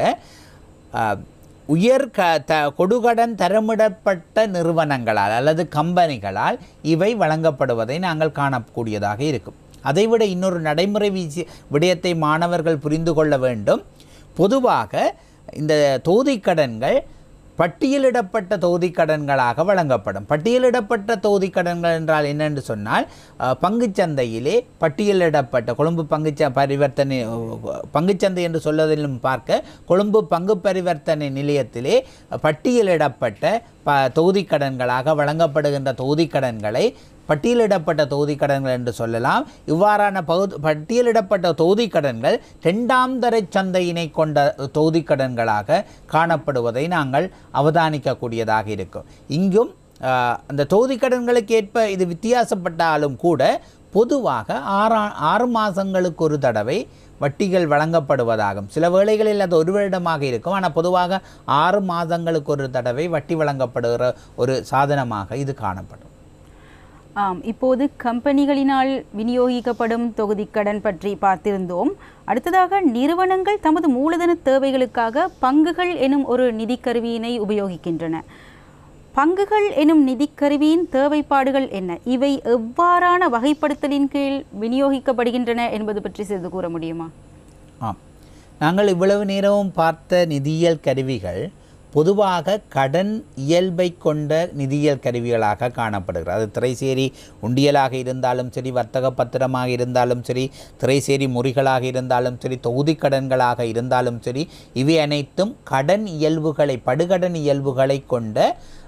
உயர் க த கொடுகடன் தரமிடப்பட்ட நிறுவனங்களால் அல்லது கம்பெனிகளால் இவை வழங்கப்படுவதை நாங்கள் காணக்கூடியதாக இருக்கும். அதைவிட இன்னொரு நடைமுறை வீசி விடயத்தை மாணவர்கள் புரிந்து கொள்ள வேண்டும். பொதுவாக இந்த தொகுதி கடன்கள் பட்டியலிடப்பட்ட தொகுதி கடன்களாக வழங்கப்படும். பட்டியலிடப்பட்ட தொகுதி கடன்கள் என்றால் என்னென்று சொன்னால், பங்குச்சந்தையிலே பட்டியலிடப்பட்ட கொழும்பு பங்குச்ச பரிவர்த்தனை பங்குச்சந்தை என்று சொல்வதிலும் பார்க்க கொழும்பு பங்கு பரிவர்த்தனை நிலையத்திலே பட்டியலிடப்பட்ட ப தொகுதி கடன்களாக வழங்கப்படுகின்ற தொகுதி கடன்களை பட்டியலிடப்பட்ட தொகுதி கடன்கள் என்று சொல்லலாம். இவ்வாறான பகுதி பட்டியலிடப்பட்ட தொகுதி கடன்கள் இரண்டாம் தர சந்தையினை கொண்ட தொகுதி கடன்களாக காணப்படுவதை நாங்கள் அவதானிக்கக்கூடியதாக இருக்கும். இங்கும் அந்த தொகுதி கடன்களுக்கு ஏற்ப இது வித்தியாசப்பட்டாலும் கூட பொதுவாக ஆறா ஆறு மாதங்களுக்கு ஒரு தடவை வட்டிகள் வழங்கப்படுவதாகும். சில வேளைகளில் அது ஒரு வருடமாக இருக்கும். ஆனால் பொதுவாக ஆறு மாதங்களுக்கு ஒரு தடவை வட்டி வழங்கப்படுகிற ஒரு சாதனமாக இது காணப்படும். ஆம், இப்போது கம்பெனிகளினால் விநியோகிக்கப்படும் தொகுதி கடன் பற்றி பார்த்திருந்தோம். அடுத்ததாக நிறுவனங்கள் தமது மூலதன தேவைகளுக்காக பங்குகள் எனும் ஒரு நிதிக்கருவியினை உபயோகிக்கின்றன. பங்குகள் எனும் நிதிக்கருவியின் தேவைப்பாடுகள் என்ன? இவை எவ்வாறான வகைப்படுத்தலின் கீழ் விநியோகிக்கப்படுகின்றன என்பது பற்றி சிறிது கூற முடியுமா? ஆம், நாங்கள் இவ்வளவு நேரமும் பார்த்த நிதியியல் கருவிகள் பொதுவாக கடன் இயல்பை கொண்ட நிதியியல் கருவிகளாக காணப்படுகிறது. அது திரைசேரி உண்டியலாக இருந்தாலும் சரி, வர்த்தக பத்திரமாக இருந்தாலும் சரி, திரைசேரி முறிகளாக இருந்தாலும் சரி, தொகுதி கடன்களாக இருந்தாலும் சரி, இவை அனைத்தும் கடன் இயல்புகளை படுகடன் இயல்புகளை கொண்ட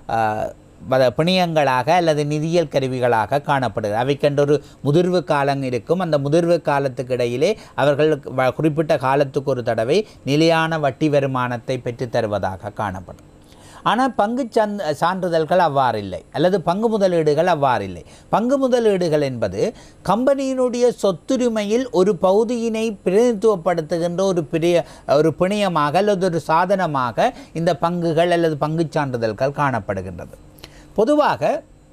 பிணையங்களாக அல்லது நிதியியல் கருவிகளாக காணப்படுகிறது. அவைக்கென்ற ஒரு முதிர்வு காலம் இருக்கும். அந்த முதிர்வு காலத்துக்கு இடையிலே அவர்கள் குறிப்பிட்ட காலத்துக்கு ஒரு தடவை நிலையான வட்டி வருமானத்தை பெற்றுத் தருவதாக காணப்படும். ஆனால் பங்கு சந்த் சான்றிதழ்கள் அவ்வாறில்லை, அல்லது பங்கு முதலீடுகள் அவ்வாறில்லை. பங்கு முதலீடுகள் என்பது கம்பெனியினுடைய சொத்துரிமையில் ஒரு பகுதியினை பிரதிநிதித்துவப்படுத்துகின்ற ஒரு பெரிய ஒரு பிணையமாக அல்லது ஒரு சாதனமாக இந்த பங்குகள் அல்லது பங்கு சான்றிதழ்கள் காணப்படுகின்றது. பொதுவாக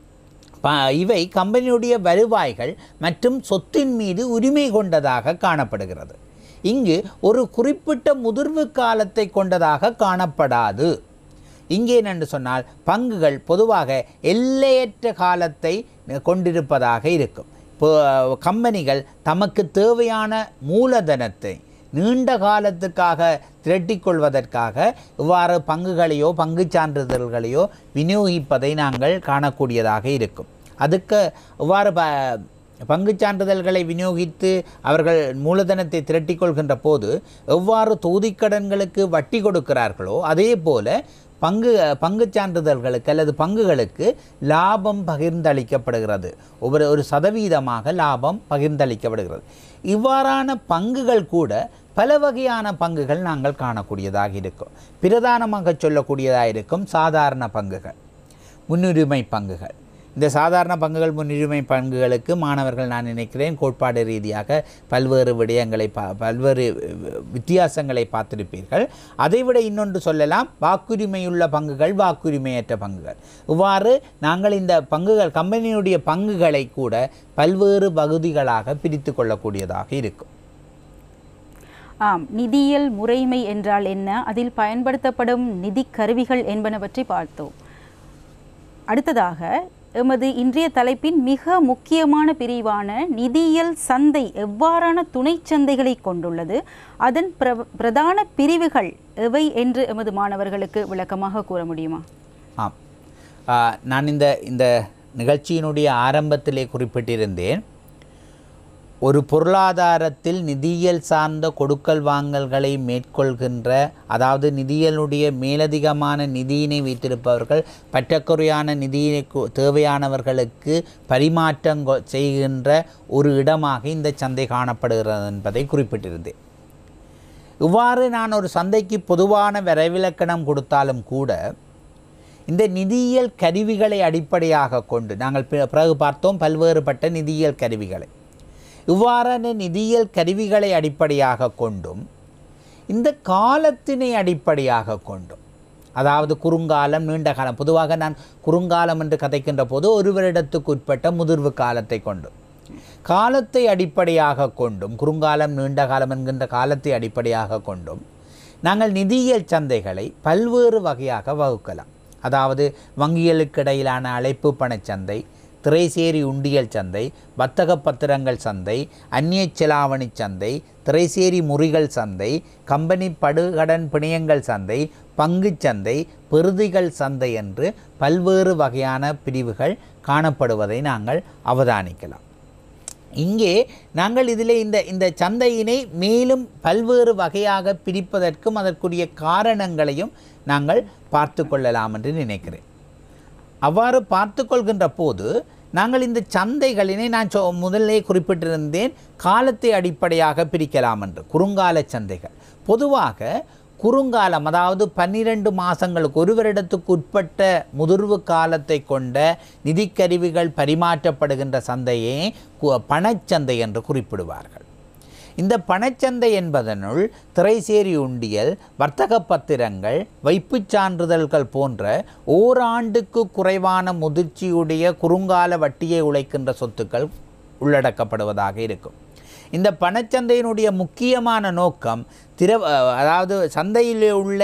இவை கம்பெனியுடைய வருவாய்கள் மற்றும் சொத்தின் மீது உரிமை கொண்டதாக காணப்படுகிறது. இங்கு ஒரு குறிப்பிட்ட முதிர்வு காலத்தை கொண்டதாக காணப்படாது. இங்கே என்னென்று சொன்னால் பங்குகள் பொதுவாக எல்லையற்ற காலத்தை கொண்டிருப்பதாக இருக்கும். இப்போ கம்பெனிகள் தமக்கு தேவையான மூலதனத்தை நீண்ட காலத்துக்காக திரட்டிக்கொள்வதற்காக இவ்வாறு பங்குகளையோ பங்கு சான்றிதழ்களையோ விநியோகிப்பதை நாங்கள் காணக்கூடியதாக இருக்கும். அதுக்கு இவ்வாறு ப பங்கு சான்றிதழ்களை விநியோகித்து அவர்கள் மூலதனத்தை திரட்டிக்கொள்கின்ற போது எவ்வாறு தொகுதிக்கடன்களுக்கு வட்டி கொடுக்கிறார்களோ அதே போல பங்கு பங்கு சான்றிதழ்களுக்கு அல்லது பங்குகளுக்கு லாபம் பகிர்ந்தளிக்கப்படுகிறது. ஒவ்வொரு ஒரு சதவீதமாக லாபம் பகிர்ந்தளிக்கப்படுகிறது. இவ்வாறான பங்குகள் கூட பல வகையான பங்குகள் நாங்கள் காணக்கூடியதாக இருக்கும். பிரதானமாக சொல்லக்கூடியதாக இருக்கும் சாதாரண பங்குகள், முன்னுரிமை பங்குகள். இந்த சாதாரண பங்குகள் முன்னுரிமை பங்குகளுக்கு மாணவர்கள் நான் நினைக்கிறேன் கோட்பாடு ரீதியாக பல்வேறு விடயங்களை பா பல்வேறு வித்தியாசங்களை பார்த்திருப்பீர்கள். அதைவிட இன்னொன்று சொல்லலாம், வாக்குரிமையுள்ள பங்குகள், வாக்குரிமையற்ற பங்குகள். இவ்வாறு நாங்கள் இந்த பங்குகள் கம்பெனியுடைய பங்குகளை கூட பல்வேறு பகுதிகளாக பிரித்து கொள்ளக்கூடியதாக இருக்கும். ஆம், நிதியியல் முறைமை என்றால் என்ன, அதில் பயன்படுத்தப்படும் நிதி கருவிகள் என்பன பற்றி பார்த்தோம். அடுத்ததாக எமது இன்றைய தலைப்பின் மிக முக்கியமான பிரிவான நிதியியல் சந்தை எவ்வாறான துணை சந்தைகளை கொண்டுள்ளது, அதன் பிர பிரதான பிரிவுகள் எவை என்று எமது மாணவர்களுக்கு விளக்கமாக கூற முடியுமா? ஆம், நான் இந்த இந்த நிகழ்ச்சியினுடைய ஆரம்பத்திலே குறிப்பிட்டிருந்தேன், ஒரு பொருளாதாரத்தில் நிதியியல் சார்ந்த கொடுக்கல் வாங்கல்களை மேற்கொள்கின்ற, அதாவது நிதியியலுடைய மேலதிகமான நிதியினை வைத்திருப்பவர்கள் பற்றாக்குறையான நிதியினை தேவையானவர்களுக்கு பரிமாற்றம் செய்கின்ற ஒரு இடமாக இந்த சந்தை காணப்படுகிறது என்பதை குறிப்பிட்டிருந்தேன். இவ்வாறு நான் ஒரு சந்தைக்கு பொதுவான வரைவிலக்கணம் கொடுத்தாலும் கூட இந்த நிதியியல் கருவிகளை அடிப்படையாக கொண்டு நாங்கள் பிறகு பார்த்தோம் பல்வேறுபட்ட நிதியியல் கருவிகளை. இவ்வாறான நிதியியல் கருவிகளை அடிப்படையாக கொண்டும் இந்த காலத்தினை அடிப்படையாக கொண்டும், அதாவது குறுங்காலம், நீண்ட காலம், பொதுவாக நான் குறுங்காலம் என்று கதைக்கின்ற போது ஒரு வருடத்துக்கு உட்பட்ட முதிர்வு காலத்தை கொண்டும், காலத்தை அடிப்படையாக கொண்டும், குறுங்காலம் நீண்ட காலம் என்கின்ற காலத்தை அடிப்படையாக கொண்டும் நாங்கள் நிதியியல் சந்தைகளை பல்வேறு வகையாக வகுக்கலாம். அதாவது வங்கிகளுக்கு இடையிலான அழைப்பு பணச்சந்தை, திரைசேரி உண்டியல் சந்தை, வர்த்தக பத்திரங்கள் சந்தை, அந்நிய செலாவணி சந்தை, திரைசேரி முறிகள் சந்தை, கம்பெனி படுகடன் பிணையங்கள் சந்தை, பங்கு சந்தை, பெறுதிகள் சந்தை என்று பல்வேறு வகையான பிரிவுகள் காணப்படுவதை நாங்கள் அவதானிக்கலாம். இங்கே நாங்கள் இதில் இந்த இந்த சந்தையினை மேலும் பல்வேறு வகையாக பிரிப்பதற்கும் அதற்குரிய காரணங்களையும் நாங்கள் பார்த்து கொள்ளலாம் என்று நினைக்கிறேன். அவ்வாறு பார்த்து கொள்கின்ற போது நாங்கள் இந்த சந்தைகளினை நான் சொ முதலே குறிப்பிட்டிருந்தேன், காலத்தை அடிப்படையாக பிரிக்கலாம் என்று. குறுங்கால சந்தைகள் பொதுவாக குறுங்காலம், அதாவது பன்னிரண்டு மாதங்களுக்கு ஒரு வருடத்துக்கு உட்பட்ட முதிர்வு காலத்தை கொண்ட நிதிக்கருவிகள் பரிமாற்றப்படுகின்ற சந்தையே பணச்சந்தை என்று குறிப்பிடுவார்கள். இந்த பணச்சந்தை என்பதனுள் திரைசேரி உண்டியல், வர்த்தக பத்திரங்கள், வைப்புச் சான்றிதழ்கள் போன்ற ஓராண்டுக்கு குறைவான முதிர்ச்சியுடைய குறுங்கால வட்டியை உழைக்கின்ற சொத்துக்கள் உள்ளடக்கப்படுவதாக இருக்கும். இந்த பணச்சந்தையினுடைய முக்கியமான நோக்கம் திர அதாவது சந்தையில் உள்ள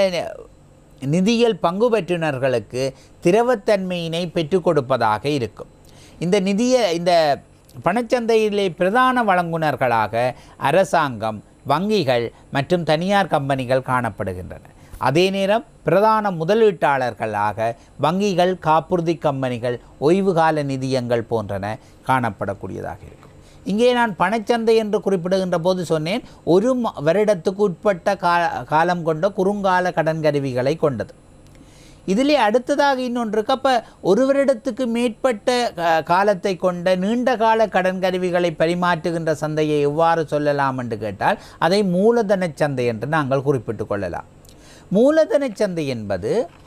நிதியியல் பங்கு பெற்றினர்களுக்கு திரவத்தன்மையினை பெற்றுக் கொடுப்பதாக இருக்கும். இந்த நிதிய இந்த பணச்சந்தையிலே பிரதான வழங்குனர்களாக அரசாங்கம், வங்கிகள் மற்றும் தனியார் கம்பெனிகள் காணப்படுகின்றன. அதே நேரம் பிரதான முதலீட்டாளர்களாக வங்கிகள், காப்புறுதி கம்பெனிகள், ஓய்வுகால நிதியங்கள் போன்றன காணப்படக்கூடியதாக இருக்கும். இங்கே நான் பணச்சந்தை என்று குறிப்பிடுகின்ற போது சொன்னேன், ஒரு வருடத்துக்கு உட்பட்ட கா காலம் கொண்ட குறுங்கால கடன் கருவிகளை கொண்டது. இதிலே அடுத்ததாக இன்னொன்று இருக்கு. அப்போ ஒரு வருடத்துக்கு மேற்பட்ட காலத்தை கொண்ட நீண்டகால கடன் கருவிகளை பரிமாற்றுகின்ற சந்தையை எவ்வாறு சொல்லலாம் என்று கேட்டால் அதை மூலதன சந்தை என்று நாங்கள் குறிப்பிட்டு கொள்ளலாம். மூலதன சந்தை என்பது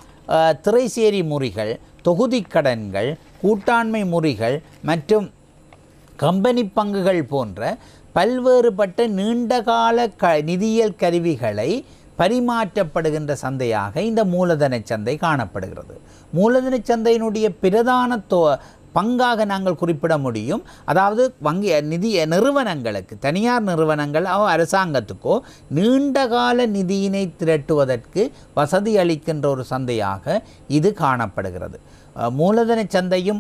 திரைசேரி முறிகள், தொகுதி கடன்கள், கூட்டாண்மை முறிகள் மற்றும் கம்பெனி பங்குகள் போன்ற பல்வேறுபட்ட நீண்டகால க நிதியியல் கருவிகளை பரிமாற்றப்படுகின்ற சந்தையாக இந்த மூலதன சந்தை காணப்படுகிறது. மூலதன சந்தையினுடைய பிரதான தோ பங்காக நாங்கள் குறிப்பிட முடியும். அதாவது வங்கி நிதி நிறுவனங்களுக்கு, தனியார் நிறுவனங்கள் அரசாங்கத்துக்கோ நீண்டகால நிதியினை திரட்டுவதற்கு வசதி அளிக்கின்ற ஒரு சந்தையாக இது காணப்படுகிறது. மூலதன சந்தையும்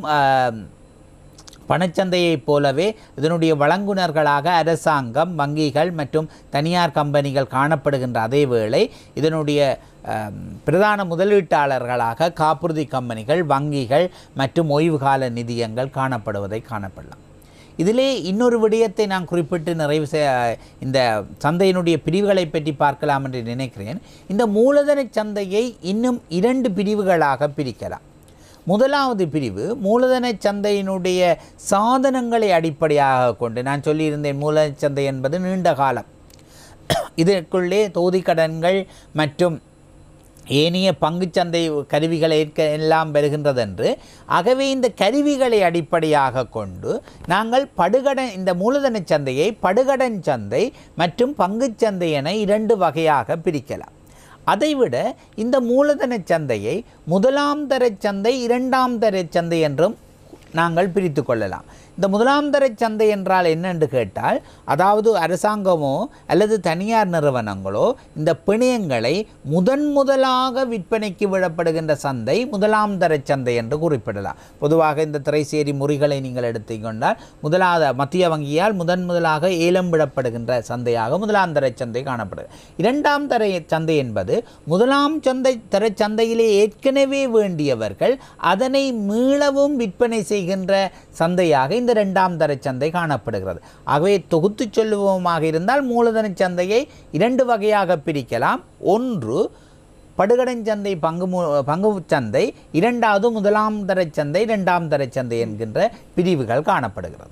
பணச்சந்தையைப் போலவே இதனுடைய வழங்குனர்களாக அரசாங்கம், வங்கிகள் மற்றும் தனியார் கம்பெனிகள் காணப்படுகின்ற அதே வேளை இதனுடைய பிரதான முதலீட்டாளர்களாக காப்புறுதி கம்பெனிகள், வங்கிகள் மற்றும் ஓய்வுகால நிதியங்கள் காணப்படுவதை காணப்படலாம். இதிலே இன்னொரு விடயத்தை நான் குறிப்பிட்டு நிறைவு செய்ய இந்த சந்தையினுடைய பிரிவுகளை பற்றி பார்க்கலாம் என்று நினைக்கிறேன். இந்த மூலதன சந்தையை இன்னும் இரண்டு பிரிவுகளாக பிரிக்கலாம். முதலாவது பிரிவு மூலதன சந்தையினுடைய சாதனங்களை அடிப்படையாக கொண்டு, நான் சொல்லியிருந்தேன் மூலதன சந்தை என்பது நீண்ட காலம், இதற்குள்ளே தொகுதி கடன்கள் மற்றும் ஏனைய பங்குச்சந்தை கருவிகளை ஏற்க எல்லாம் வருகின்றது என்று. ஆகவே இந்த கருவிகளை அடிப்படையாக கொண்டு நாங்கள் படுகடன் இந்த மூலதன சந்தையை படுகடன் சந்தை மற்றும் பங்குச்சந்தை என இரண்டு வகையாக பிரிக்கலாம். அதைவிட இந்த மூலதன சந்தையை முதலாம் தர சந்தை இரண்டாம் தர சந்தை என்றும் நாங்கள் பிரித்து கொள்ளலாம். இந்த முதலாம் தர சந்தை என்றால் என்னென்று கேட்டால், அதாவது அரசாங்கமோ அல்லது தனியார் நிறுவனங்களோ இந்த பிணையங்களை முதன் முதலாக விற்பனைக்கு விடப்படுகின்ற சந்தை முதலாம் தர சந்தை என்று குறிப்பிடலாம். பொதுவாக இந்த திரைசேரி முறிகளை நீங்கள் எடுத்துக்கொண்டால் முதலாவது மத்திய வங்கியால் முதன் முதலாக ஏலம் விடப்படுகின்ற சந்தையாக முதலாம் தர சந்தை காணப்படுகிறது. இரண்டாம் தர சந்தை என்பது முதலாம் சந்தை தர சந்தையிலே ஏற்கனவே வேண்டியவர்கள் அதனை மீளவும் விற்பனை செய்கின்ற சந்தையாக இந்த இரண்டாம் தர சந்தை காணப்படுகிறது. ஆகவே தொகுத்து சொல்லுவோமாக இருந்தால் மூலதன சந்தையை இரண்டு வகையாக பிரிக்கலாம். ஒன்று படுகடன் சந்தை பங்கு பங்கு சந்தை, இரண்டாவது முதலாம் தர சந்தை இரண்டாம் தர சந்தை என்கின்ற பிரிவுகள் காணப்படுகிறது.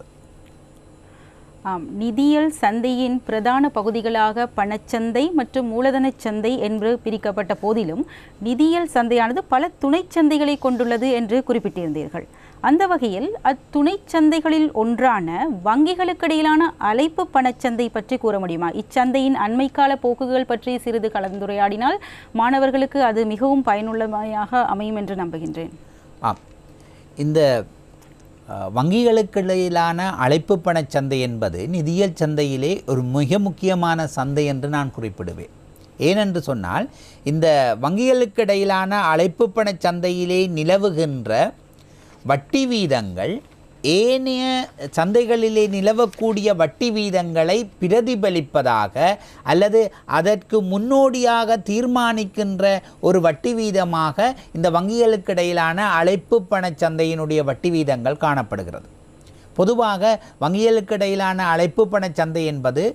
ஆம், நிதியியல் சந்தையின் பிரதான பகுதிகளாக பணச்சந்தை மற்றும் மூலதன சந்தை என்று பிரிக்கப்பட்ட போதிலும் நிதியியல் சந்தையானது பல துணை சந்தைகளை கொண்டுள்ளது என்று குறிப்பிட்டிருந்தீர்கள். அந்த வகையில் அத்துணை சந்தைகளில் ஒன்றான வங்கிகளுக்கு இடையிலான அழைப்பு பணச்சந்தை பற்றி கூற முடியுமா? இச்சந்தையின் அண்மைக்கால போக்குகள் பற்றி சிறிது கலந்துரையாடினால் மாணவர்களுக்கு அது மிகவும் பயனுள்ளதாக அமையும் என்று நம்புகின்றேன். ஆம், இந்த வங்கிகளுக்கு இடையிலான அழைப்பு பணச்சந்தை என்பது நிதியியல் சந்தையிலே ஒரு மிக முக்கியமான சந்தை என்று நான் குறிப்பிடுவேன். ஏனென்று சொன்னால், இந்த வங்கிகளுக்கு இடையிலான அழைப்பு பணச்சந்தையிலே நிலவுகின்ற வட்டி வீதங்கள் ஏனைய சந்தைகளிலே நிலவக்கூடிய வட்டி வீதங்களை பிரதிபலிப்பதாக அல்லது அதற்கு முன்னோடியாக தீர்மானிக்கின்ற ஒரு வட்டி வீதமாக இந்த வங்கிகளுக்கு இடையிலான அழைப்பு பணச்சந்தையினுடைய வட்டி வீதங்கள் காணப்படுகிறது. பொதுவாக வங்கிகளுக்கு இடையிலான அழைப்பு பணச்சந்தை என்பது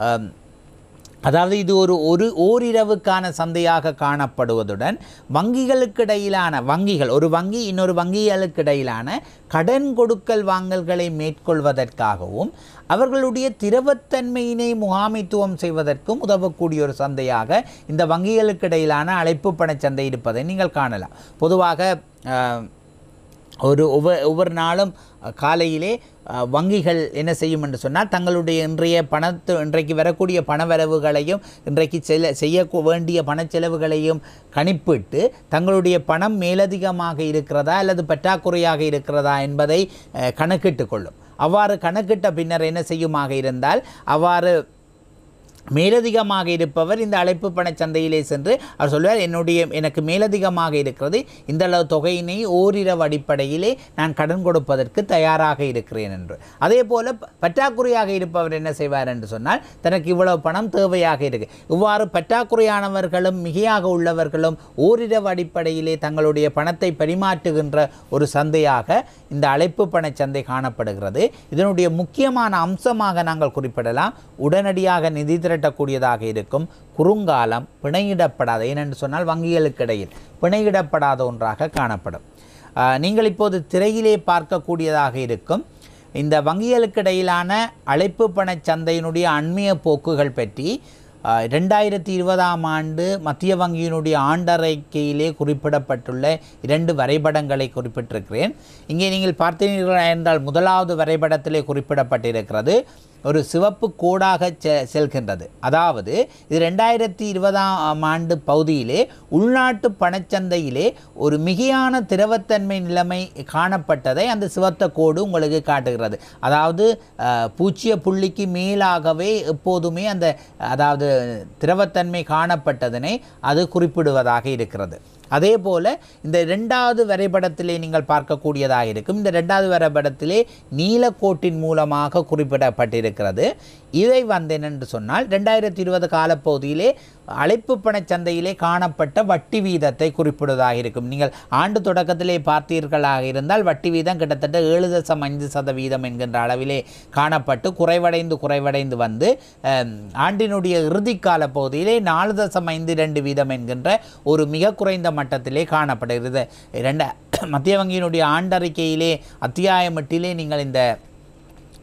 அதாவது இது ஒரு ஒரு ஓரிரவுக்கான சந்தையாக காணப்படுவதுடன் வங்கிகளுக்கு இடையிலான வங்கிகள் ஒரு வங்கி இன்னொரு வங்கிகளுக்கு இடையிலான கடன் கொடுக்கல் வாங்கல்களை மேற்கொள்வதற்காகவும் அவர்களுடைய திரவத்தன்மையினை முகாமைத்துவம் செய்வதற்கும் உதவக்கூடிய ஒரு சந்தையாக இந்த வங்கிகளுக்கு இடையிலான அழைப்பு பணச்சந்தை இருப்பதை நீங்கள் காணலாம். பொதுவாக ஒரு ஒவ்வொரு ஒவ்வொரு நாளும் காலையிலே வங்கிகள் என்ன செய்யும் என்று சொன்னால், தங்களுடைய இன்றைய பணத்து இன்றைக்கு வரக்கூடிய பணவரவுகளையும் இன்றைக்கு செல செய்ய வேண்டிய பணச்செலவுகளையும் கணிப்பிட்டு தங்களுடைய பணம் மேலதிகமாக இருக்கிறதா அல்லது பற்றாக்குறையாக இருக்கிறதா என்பதை கணக்கிட்டு கொள்ளும். அவ்வாறு கணக்கிட்ட பின்னர் என்ன செய்யுமாக இருந்தால், அவ்வாறு மேலதிகமாக இருப்பவர் இந்த அழைப்பு பணச்சந்தையிலே சென்று அவர் சொல்வார், என்னுடைய எனக்கு மேலதிகமாக இருக்கிறது, இந்த அளவு தொகையினை ஓரிரவு அடிப்படையிலே நான் கடன் கொடுப்பதற்கு தயாராக இருக்கிறேன் என்று. அதே போல பற்றாக்குறையாக இருப்பவர் என்ன செய்வார் என்று சொன்னால், தனக்கு இவ்வளவு பணம் தேவையாக இருக்கு. இவ்வாறு பற்றாக்குறையானவர்களும் மிகையாக உள்ளவர்களும் ஓரிரவு அடிப்படையிலே தங்களுடைய பணத்தை பரிமாற்றுகின்ற ஒரு சந்தையாக இந்த அழைப்பு பணச்சந்தை காணப்படுகிறது. இதனுடைய முக்கியமான அம்சமாக நாங்கள் குறிப்பிடலாம், உடனடியாக நிதி திரட்டக்கூடியதாக இருக்கும், குறுங்காலம், பிணையிடப்படாத, ஏனென்று சொன்னால் வங்கிகளுக்கு இடையில் பிணையிடப்படாத ஒன்றாக காணப்படும். நீங்கள் இப்போது திரையிலே பார்க்கக்கூடியதாக இருக்கும் இந்த வங்கிகளுக்கு இடையிலான அழைப்பு பணச்சந்தையினுடைய அண்மைய போக்குகள் பற்றி ரெண்டாயிரத்தி இருபதாம் ஆண்டு மத்திய வங்கியினுடைய ஆண்டறிக்கையிலே குறிப்பிடப்பட்டுள்ள இரண்டு வரைபடங்களை குறிப்பிட்டிருக்கிறேன். இங்கே நீங்கள் பார்த்தீர்கள் என்றால் முதலாவது வரைபடத்திலே குறிப்பிடப்பட்டிருக்கிறது ஒரு சிவப்பு கோடாக செல்கின்றது. அதாவது இது ரெண்டாயிரத்தி இருபதாம் ஆண்டு பகுதியிலே உள்நாட்டு பணச்சந்தையிலே ஒரு மிகையான திரவத்தன்மை நிலைமை காணப்பட்டதை அந்த சிவத்த கோடு உங்களுக்கு காட்டுகிறது. அதாவது பூச்சிய புள்ளிக்கு மேலாகவே எப்போதுமே அந்த அதாவது திரவத்தன்மை காணப்பட்டதனை அது குறிப்பிடுவதாக இருக்கிறது. அதே போல் இந்த ரெண்டாவது வரைபடத்திலே நீங்கள் பார்க்கக்கூடியதாக இருக்கும். இந்த ரெண்டாவது வரைபடத்திலே நீலக்கோட்டின் மூலமாக குறிப்பிடப்பட்டிருக்கிறது. இதை வந்தேன் என்று சொன்னால் ரெண்டாயிரத்தி இருபது காலப்பகுதியிலே அழைப்பு பணச்சந்தையிலே காணப்பட்ட வட்டி வீதத்தை குறிப்பிடுவதாக இருக்கும். நீங்கள் ஆண்டு தொடக்கத்திலே பார்த்தீர்களாக இருந்தால் வட்டி வீதம் கிட்டத்தட்ட ஏழு தசம் ஐந்து சதவீதம் என்கின்ற அளவிலே காணப்பட்டு குறைவடைந்து குறைவடைந்து வந்து ஆண்டினுடைய இறுதி கால பகுதியிலே நாலு தசம் ஐந்து ரெண்டு வீதம் என்கின்ற ஒரு மிக குறைந்த மட்டத்திலே காணப்படுகிறது. இரண்டு மத்திய வங்கியினுடைய ஆண்டறிக்கையிலே அத்தியாயம் எட்டிலே நீங்கள் இந்த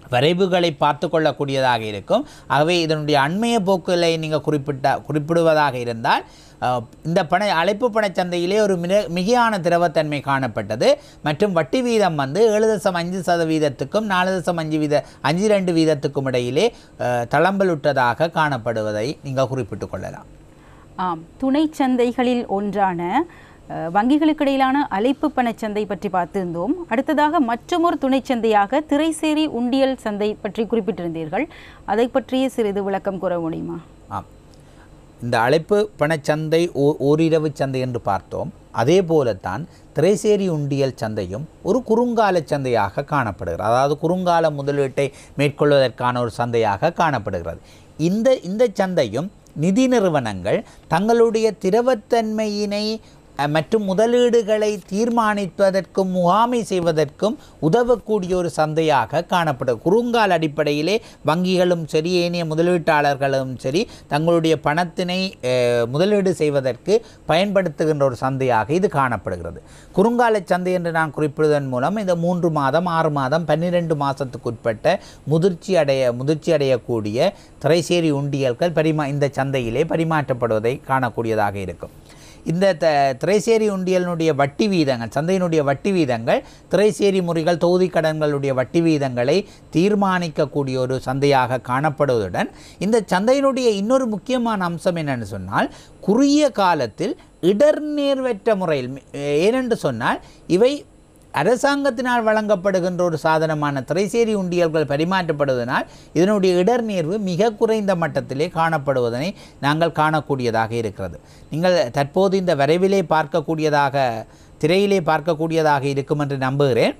வரைவுகளை பார்த்து கொள்ளக்கூடியதாக இருக்கும். ஆகவே இதனுடைய அண்மைய போக்குகளை நீங்கள் குறிப்பிட்ட குறிப்பிடுவதாக இருந்தால் இந்த பண அழைப்பு பணச்சந்தையிலே ஒரு மிக மிகையான திரவத்தன்மை காணப்பட்டது மற்றும் வட்டி வீதம் வந்து ஏழு தசம் அஞ்சு சதவீதத்துக்கும் நாலு தசம் அஞ்சு வீத அஞ்சு ரெண்டு வீதத்துக்கும் இடையிலே தளம்பலுற்றதாக காணப்படுவதை நீங்கள் குறிப்பிட்டுக் கொள்ளலாம். ஆம், துணை சந்தைகளில் ஒன்றான வங்கிகளுக்கு இடையிலான அழைப்பு பணச்சந்தை பற்றி பார்த்திருந்தோம். அடுத்ததாக மற்றொரு துணை சந்தையாக திரைசேரி உண்டியல் சந்தை பற்றி குறிப்பிட்டிருந்தீர்கள். அதை பற்றிய சிறிது விளக்கம் கூற முடியுமா? ஆம், இந்த அழைப்பு பணச்சந்தை ஓ ஓரிரவு சந்தை என்று பார்த்தோம். அதே போலத்தான் திரைசேரி உண்டியல் சந்தையும் ஒரு குறுங்கால சந்தையாக காணப்படுகிறது. அதாவது குறுங்கால முதலீட்டை மேற்கொள்வதற்கான ஒரு சந்தையாக காணப்படுகிறது. இந்த இந்த சந்தையும் நிதி நிறுவனங்கள் தங்களுடைய திரவத்தன்மையினை மற்றும் முதலீடுகளை தீர்மானிப்பதற்கும் முகாமை செய்வதற்கும் உதவக்கூடிய ஒரு சந்தையாக காணப்படும். குறுங்கால அடிப்படையிலே வங்கிகளும் சரி ஏனைய முதலீட்டாளர்களும் சரி தங்களுடைய பணத்தினை முதலீடு செய்வதற்கு பயன்படுத்துகின்ற ஒரு சந்தையாக இது காணப்படுகிறது. குறுங்கால சந்தை என்று நான் குறிப்பிடுவதன் மூலம் இந்த மூன்று மாதம் ஆறு மாதம் பன்னிரெண்டு மாதத்துக்கு உட்பட்ட முதிர்ச்சி அடைய முதிர்ச்சி அடையக்கூடிய திரைசேரி உண்டியல்கள் பரிமா இந்த சந்தையிலே பரிமாற்றப்படுவதை காணக்கூடியதாக இருக்கும். இந்த த திரைசேரி உண்டியலினுடைய வட்டி வீதங்கள் சந்தையினுடைய வட்டி வீதங்கள் திரைசேரி முறைகள் தொகுதி கடன்களுடைய வட்டி வீதங்களை தீர்மானிக்கக்கூடிய ஒரு சந்தையாக காணப்படுவதுடன் இந்த சந்தையினுடைய இன்னொரு முக்கியமான அம்சம் என்னென்னு சொன்னால் குறுகிய காலத்தில் இடர்நேர்வற்ற முறையில், ஏனென்று சொன்னால் இவை அரசாங்கத்தினால் வழங்கப்படுகின்ற ஒரு சாதனமான திரைசேரி உண்டியல்கள் பரிமாற்றப்படுவதனால் இதனுடைய இடர்நேர்வு மிக குறைந்த மட்டத்திலே காணப்படுவதனை நாங்கள் காணக்கூடியதாக இருக்கிறது. நீங்கள் தற்போது இந்த வரைவிலே பார்க்கக்கூடியதாக திரையிலே பார்க்கக்கூடியதாக இருக்கும் என்று நம்புகிறேன்.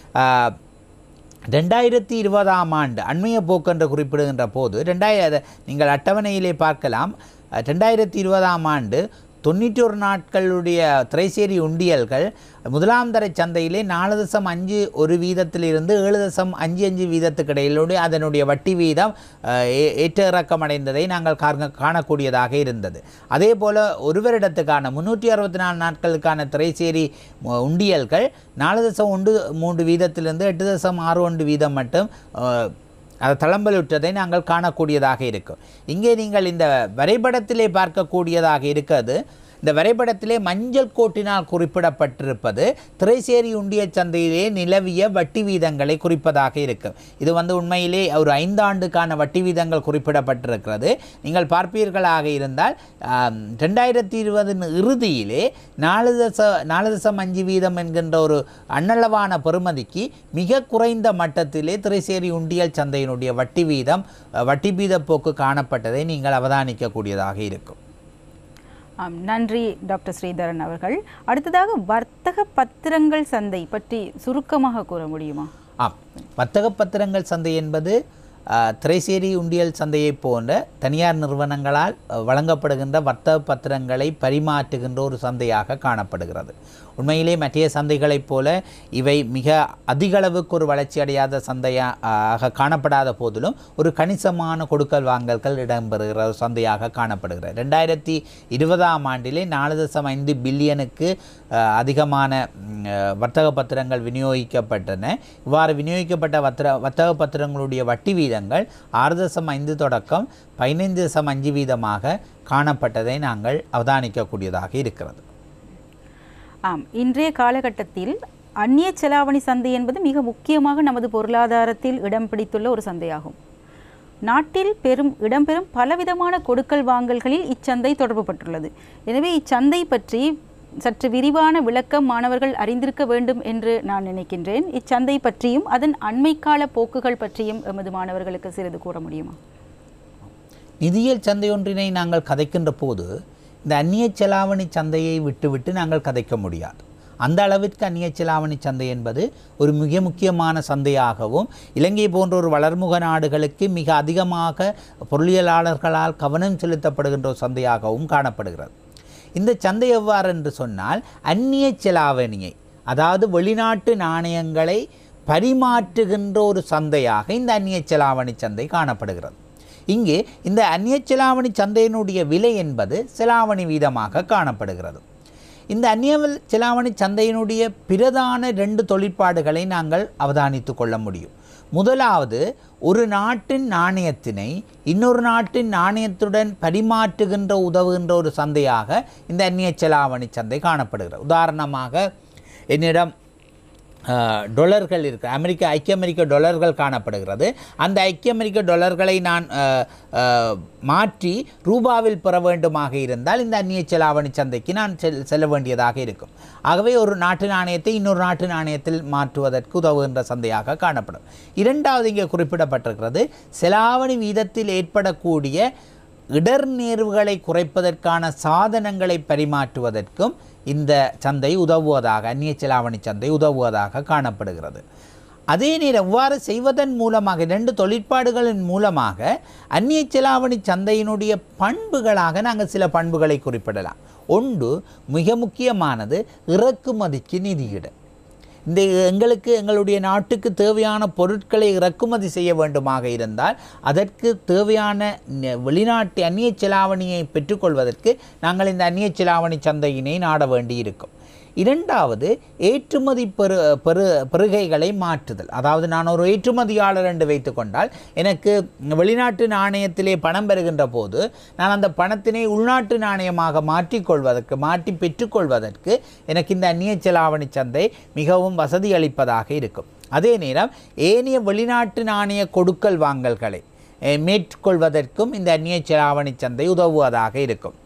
ரெண்டாயிரத்தி இருபதாம் ஆண்டு அண்மைய போக்கு என்று குறிப்பிடுகின்ற போது ரெண்டாயிர நீங்கள் அட்டவணையிலே பார்க்கலாம். ரெண்டாயிரத்தி இருபதாம் ஆண்டு தொண்ணூற்றி ஒரு நாட்களுடைய திரைசேரி உண்டியல்கள் முதலாம் தர சந்தையிலே நாலு தசம் அஞ்சு ஒரு வீதத்திலிருந்து ஏழு தசம் அஞ்சு அஞ்சு வீதத்துக்கு இடையிலுடைய அதனுடைய வட்டி வீதம் ஏற்ற இறக்கம் அடைந்ததை நாங்கள் காணக்கூடியதாக இருந்தது. அதே போல் ஒரு வருடத்துக்கான முன்னூற்றி அறுபத்தி நாலு நாட்களுக்கான திரைசேரி உண்டியல்கள் நாலு தசம் ஒன்று மூன்று வீதத்திலிருந்து எட்டு தசம் ஆறு ஒன்று வீதம் மட்டும் அது தளம்பலுற்றதை நாங்கள் காணக்கூடியதாக இருக்கும். இங்கே நீங்கள் இந்த வரைபடத்திலே பார்க்கக்கூடியதாக இருக்கிறது. இந்த வரைபடத்திலே மஞ்சள் கோட்டினால் குறிப்பிடப்பட்டிருப்பது திரைசேரி உண்டிய சந்தையிலே நிலவிய வட்டி வீதங்களை குறிப்பதாக இருக்கும். இது வந்து உண்மையிலே ஒரு ஐந்தாண்டுக்கான வட்டி வீதங்கள் குறிப்பிடப்பட்டிருக்கிறது. நீங்கள் பார்ப்பீர்களாக இருந்தால் ரெண்டாயிரத்தி இருபதின் இறுதியிலே நாலு தச நாலு தசம் அஞ்சு வீதம் என்கின்ற ஒரு அன்னளவான பெறுமதிக்கு மிக குறைந்த மட்டத்திலே திரைசேரி உண்டியல் சந்தையினுடைய வட்டி வீதம் வட்டி வீத போக்கு காணப்பட்டதை நீங்கள் அவதானிக்கக்கூடியதாக இருக்கும். நன்றி டாக்டர் ஸ்ரீதரன் அவர்கள். அடுத்ததாக வர்த்தக பத்திரங்கள் சந்தை பற்றி சுருக்கமாக கூற முடியுமா? ஆம், வர்த்தக பத்திரங்கள் சந்தை என்பது திரைசேரி உண்டியல் சந்தையை போன்ற தனியார் நிறுவனங்களால் வழங்கப்படுகின்ற வர்த்தக பத்திரங்களை பரிமாற்றுகின்ற ஒரு சந்தையாக காணப்படுகிறது. உண்மையிலே மற்ற சந்தைகளைப் போல இவை மிக அதிக அளவுக்கு ஒரு வளர்ச்சி அடையாத சந்தையாக காணப்படாத போதிலும் ஒரு கணிசமான கொடுக்கல் வாங்கல்கள் இடம்பெறுகிற ஒரு சந்தையாக காணப்படுகிறது. ரெண்டாயிரத்தி இருபதாம் ஆண்டிலே நாலு தசம் ஐந்து பில்லியனுக்கு அதிகமான வர்த்தக பத்திரங்கள் விநியோகிக்கப்பட்டன. இவ்வாறு விநியோகிக்கப்பட்ட வர்த்தக வர்த்தக பத்திரங்களுடைய வட்டி வீதங்கள் ஆறு தசம் ஐந்து தொடக்கம் பதினைந்து தசம் அஞ்சு வீதமாக காணப்பட்டதை நாங்கள் அவதானிக்கக்கூடியதாக இருக்கிறது. ஆம், இன்றைய காலகட்டத்தில் அந்நிய செலாவணி சந்தை என்பது மிக முக்கியமாக நமது பொருளாதாரத்தில் இடம் பிடித்துள்ள ஒரு சந்தையாகும். நாட்டில் பெரும் இடம்பெறும் பலவிதமான கொடுக்கல் வாங்கல்களில் இச்சந்தை தொடர்புபட்டுள்ளது. எனவே இச்சந்தை பற்றி சற்று விரிவான விளக்கம் மாணவர்கள் அறிந்திருக்க வேண்டும் என்று நான் நினைக்கின்றேன். இச்சந்தை பற்றியும் அதன் அண்மைக்கால போக்குகள் பற்றியும் எமது மாணவர்களுக்கு சிறிது கூற முடியுமா? நிதியியல் சந்தை ஒன்றினை நாங்கள் கதைக்கின்ற போது இந்த அந்நிய செலாவணி சந்தையை விட்டுவிட்டு நாங்கள் கதைக்க முடியாது. அந்த அளவிற்கு அந்நிய செலாவணி சந்தை என்பது ஒரு மிக முக்கியமான சந்தையாகவும் இலங்கை போன்ற ஒரு வளர்முக நாடுகளுக்கு மிக அதிகமாக பொருளியலாளர்களால் கவனம் செலுத்தப்படுகின்ற ஒரு சந்தையாகவும் காணப்படுகிறது. இந்த சந்தை எவ்வாறு என்று சொன்னால் அந்நிய செலாவணியை, அதாவது வெளிநாட்டு நாணயங்களை பரிமாற்றுகின்ற ஒரு சந்தையாக இந்த அந்நிய செலாவணி சந்தை காணப்படுகிறது. இங்கே இந்த அந்நிய செலாவணி சந்தையினுடைய விலை என்பது செலாவணி வீதமாக காணப்படுகிறது. இந்த அந்நிய செலாவணி சந்தையினுடைய பிரதான ரெண்டு தொழிற்பாடுகளை நாங்கள் அவதானித்து கொள்ள முடியும். முதலாவது, ஒரு நாட்டின் நாணயத்தினை இன்னொரு நாட்டின் நாணயத்துடன் பரிமாற்றுகின்ற உதவுகின்ற ஒரு சந்தையாக இந்த அந்நிய செலாவணி சந்தை காணப்படுகிறது. உதாரணமாக என்னிடம் டொலர்கள் இருக்கு, அமெரிக்க ஐக்கிய அமெரிக்க டொலர்கள் காணப்படுகிறது. அந்த ஐக்கிய அமெரிக்க டொலர்களை நான் மாற்றி ரூபாவில் பெற வேண்டுமாக இருந்தால் இந்த அந்நிய செலாவணி சந்தைக்கு நான் செல் செல்ல வேண்டியதாக இருக்கும். ஆகவே ஒரு நாட்டு நாணயத்தை இன்னொரு நாட்டு நாணயத்தில் மாற்றுவதற்கு உதவுகின்ற சந்தையாக காணப்படும். இரண்டாவது இங்கே குறிப்பிடப்பட்டிருக்கிறது, செலாவணி வீதத்தில் ஏற்படக்கூடிய இடர்நேர்வுகளை குறைப்பதற்கான சாதனங்களை பரிமாற்றுவதற்கும் இந்த சந்தை உதவுவதாக, அந்நிய செலாவணி சந்தை உதவுவதாக காணப்படுகிறது. அதே நேரம் இவ்வாறு செய்வதன் மூலமாக, இரண்டு தொழிற்பாடுகளின் மூலமாக அந்நிய செலாவணி சந்தையினுடைய பண்புகளாக நாங்கள் சில பண்புகளை குறிப்பிடலாம். ஒன்று, மிக முக்கியமானது, இறக்குமதிக்கு நிதியிட. இந்த எங்களுக்கு எங்களுடைய நாட்டுக்கு தேவையான பொருட்களை இறக்குமதி செய்ய வேண்டுமாக இருந்தால் அதற்கு தேவையான வெளிநாட்டு அந்நிய செலாவணியை பெற்றுக்கொள்வதற்கு நாங்கள் இந்த அந்நிய செலாவணி சந்தையினை நாட வேண்டியிருக்கும். இரண்டாவது, ஏற்றுமதி பெரு பெரு பெருகைகளை மாற்றுதல். அதாவது நான் ஒரு ஏற்றுமதியாளர் என்று வைத்துக்கொண்டால் எனக்கு வெளிநாட்டு நாணயத்திலே பணம் பெறுகின்ற போது நான் அந்த பணத்தினை உள்நாட்டு நாணயமாக மாற்றிக்கொள்வதற்கு மாற்றி பெற்றுக்கொள்வதற்கு எனக்கு இந்த அந்நிய செலாவணி சந்தை மிகவும் வசதி அளிப்பதாக இருக்கும். அதே நேரம் ஏனைய வெளிநாட்டு நாணய கொடுக்கல் வாங்கல்களை மேற்கொள்வதற்கும் இந்த அந்நிய செலாவணி சந்தை உதவுவதாக இருக்கும்.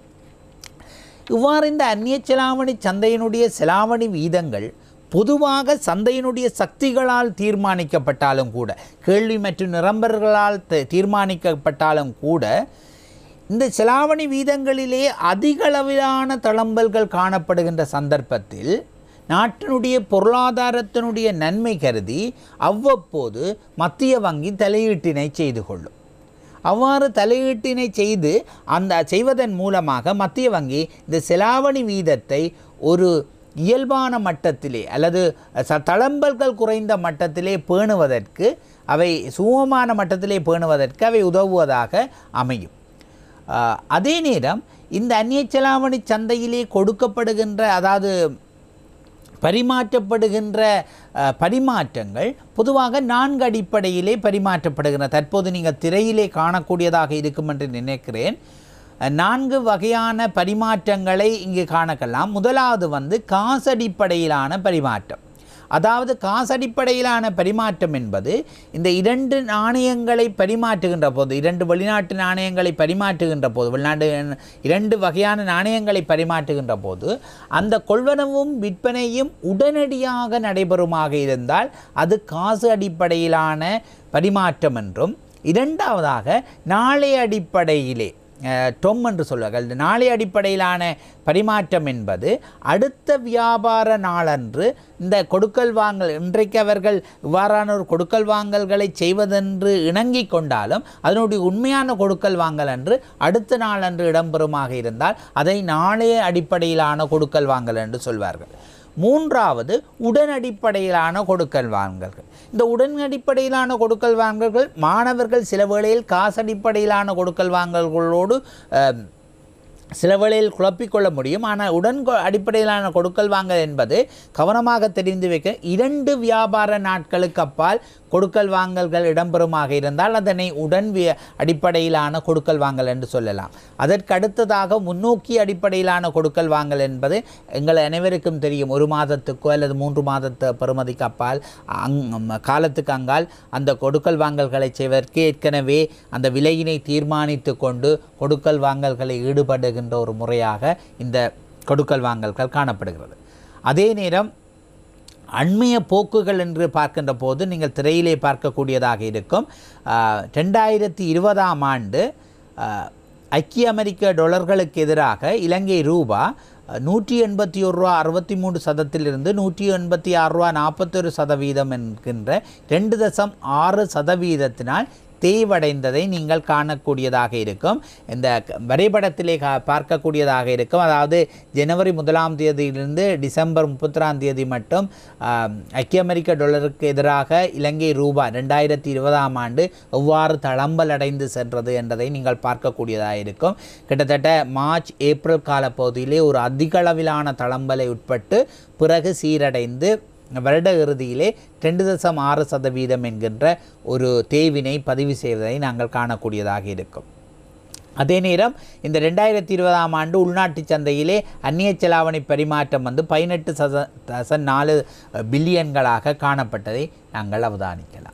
இவ்வாறு இந்த அந்நிய செலாவணி சந்தையினுடைய செலாவணி வீதங்கள் பொதுவாக சந்தையினுடைய சக்திகளால் தீர்மானிக்கப்பட்டாலும் கூட, கேள்வி மற்றும் நிரம்பர்களால் தீர்மானிக்கப்பட்டாலும் கூட, இந்த செலாவணி வீதங்களிலே அதிகளவிலான தளம்பல்கள் காணப்படுகின்ற சந்தர்ப்பத்தில் நாட்டினுடைய பொருளாதாரத்தினுடைய நன்மை கருதி அவ்வப்போது மத்திய வங்கி தலையீட்டினை செய்து கொள்ளும். அவ்வாறு தலையீட்டினை செய்து அந்த செய்வதன் மூலமாக மத்திய வங்கி இந்த செலாவணி வீதத்தை ஒரு இயல்பான மட்டத்திலே அல்லது தளம்பல்கள் குறைந்த மட்டத்திலே பேணுவதற்கு, அவை சுகமான மட்டத்திலே பேணுவதற்கு அவை உதவுவதாக அமையும். அதே நேரம் இந்த அந்நிய செலாவணி சந்தையிலே கொடுக்கப்படுகின்ற, அதாவது பரிமாற்றப்படுகின்ற பரிமாற்றங்கள் பொதுவாக நான்கு அடிப்படையிலே பரிமாற்றப்படுகின்றன. தற்போது நீங்கள் திரையிலே காணக்கூடியதாக இருக்கும் என்று நினைக்கிறேன். நான்கு வகையான பரிமாற்றங்களை இங்கு காணக்கலாம். முதலாவது வந்து காசடிப்படையிலான பரிமாற்றம். அதாவது காசடிப்படையிலான பரிமாற்றம் என்பது இந்த இரண்டு நாணயங்களை பரிமாற்றுகின்ற போது, இரண்டு வெளிநாட்டு நாணயங்களை பரிமாற்றுகின்ற போது, வெளிநாட்டு இரண்டு வகையான நாணயங்களை பரிமாற்றுகின்ற போது அந்த கொள்வனவும் விற்பனையும் உடனடியாக நடைபெறுமாக இருந்தால் அது காசு அடிப்படையிலான பரிமாற்றம் என்றும், இரண்டாவதாக நாளைய அடிப்படையிலே டொம் என்று சொல்வார்கள். நாளை அடிப்படையிலான பரிமாற்றம் என்பது அடுத்த வியாபார நாளன்று இந்த கொடுக்கல் வாங்கல், இன்றைக்கு அவர்கள் இவ்வாறான ஒரு கொடுக்கல் வாங்கல்களை செய்வதென்று இணங்கி கொண்டாலும் அதனுடைய உண்மையான கொடுக்கல் வாங்கல் என்று அடுத்த நாளன்று இடம்பெறுமாக இருந்தால் அதை நாளைய அடிப்படையிலான கொடுக்கல் வாங்கல் என்று சொல்வார்கள். மூன்றாவது உடன் அடிப்படையிலான கொடுக்கல் வாங்கல்கள். இந்த உடன் அடிப்படையிலான கொடுக்கல் வாங்கல்கள் மாணவர்கள் சில வேளையில் காசடிப்படையிலான கொடுக்கல் வாங்கல்களோடு சில வேளையில் குழப்பிக்கொள்ள முடியும். ஆனால் உடன் அடிப்படையிலான கொடுக்கல் வாங்கல் என்பது கவனமாக தெரிந்து வைக்க, இரண்டு வியாபார நாட்களுக்கு அப்பால் கொடுக்கல் வாங்கல்கள் இடம்பெறுமாக இருந்தால் அதனை உடன் அடிப்படையிலான கொடுக்கல் வாங்கல் என்று சொல்லலாம். அதற்கு அடுத்ததாக முன்னோக்கி அடிப்படையிலான கொடுக்கல் வாங்கல் என்பது எங்கள் அனைவருக்கும் தெரியும். ஒரு மாதத்துக்கோ அல்லது மூன்று மாதத்து பெறுமதிக்கு அப்பால் அங் காலத்துக்கு அங்கால் அந்த கொடுக்கல் வாங்கல்களை செய்வதற்கு ஏற்கனவே அந்த விலையினை தீர்மானித்து கொண்டு கொடுக்கல் வாங்கல்களை ஈடுபடுகின்ற ஒரு முறையாக இந்த கொடுக்கல் வாங்கல்கள் காணப்படுகிறது. அதே நேரம் அண்மைய போக்குகள் என்று பார்க்கின்ற போது நீங்கள் திரையிலே பார்க்கக்கூடியதாக இருக்கும். ரெண்டாயிரத்தி இருபதாம் ஆண்டு ஐக்கிய அமெரிக்க டாலர்களுக்கு எதிராக இலங்கை ரூபா நூற்றி எண்பத்தி ஒரு ரூபா அறுபத்தி மூன்று சதத்திலிருந்து நூற்றி எண்பத்தி ஆறு ரூபா நாற்பத்தொரு சதவீதம் என்கின்ற ரெண்டு தசம் ஆறு சதவீதத்தினால் தேய்வடைந்ததை நீங்கள் காணக்கூடியதாக இருக்கும். இந்த வரைபடத்திலே பார்க்கக்கூடியதாக இருக்கும். அதாவது ஜனவரி முதலாம் தேதியிலிருந்து டிசம்பர் முப்பத்தொராம் தேதி மட்டும் ஐக்கிய அமெரிக்க டாலருக்கு எதிராக இலங்கை ரூபா ரெண்டாயிரத்தி இருபதாம் ஆண்டு எவ்வாறு தளம்பல் அடைந்து சென்றது என்பதை நீங்கள் பார்க்கக்கூடியதாக இருக்கும். கிட்டத்தட்ட மார்ச் ஏப்ரல் காலப்பகுதியிலே ஒரு அதிக அளவிலான தளம்பலை உட்பட்டு பிறகு சீரடைந்து வருட இறுதியிலே ரெண்டு தசம் ஆறு சதவீதம் என்கின்ற ஒரு தேய்வினை பதிவு செய்வதை நாங்கள் காணக்கூடியதாக இருக்கும். அதே நேரம் இந்த ரெண்டாயிரத்தி இருபதாம் ஆண்டு உள்நாட்டு சந்தையிலே அந்நிய செலாவணி பரிமாற்றம் வந்து பதினெட்டு சத தச நாலு பில்லியன்களாக காணப்பட்டதை நாங்கள் அவதானிக்கலாம்.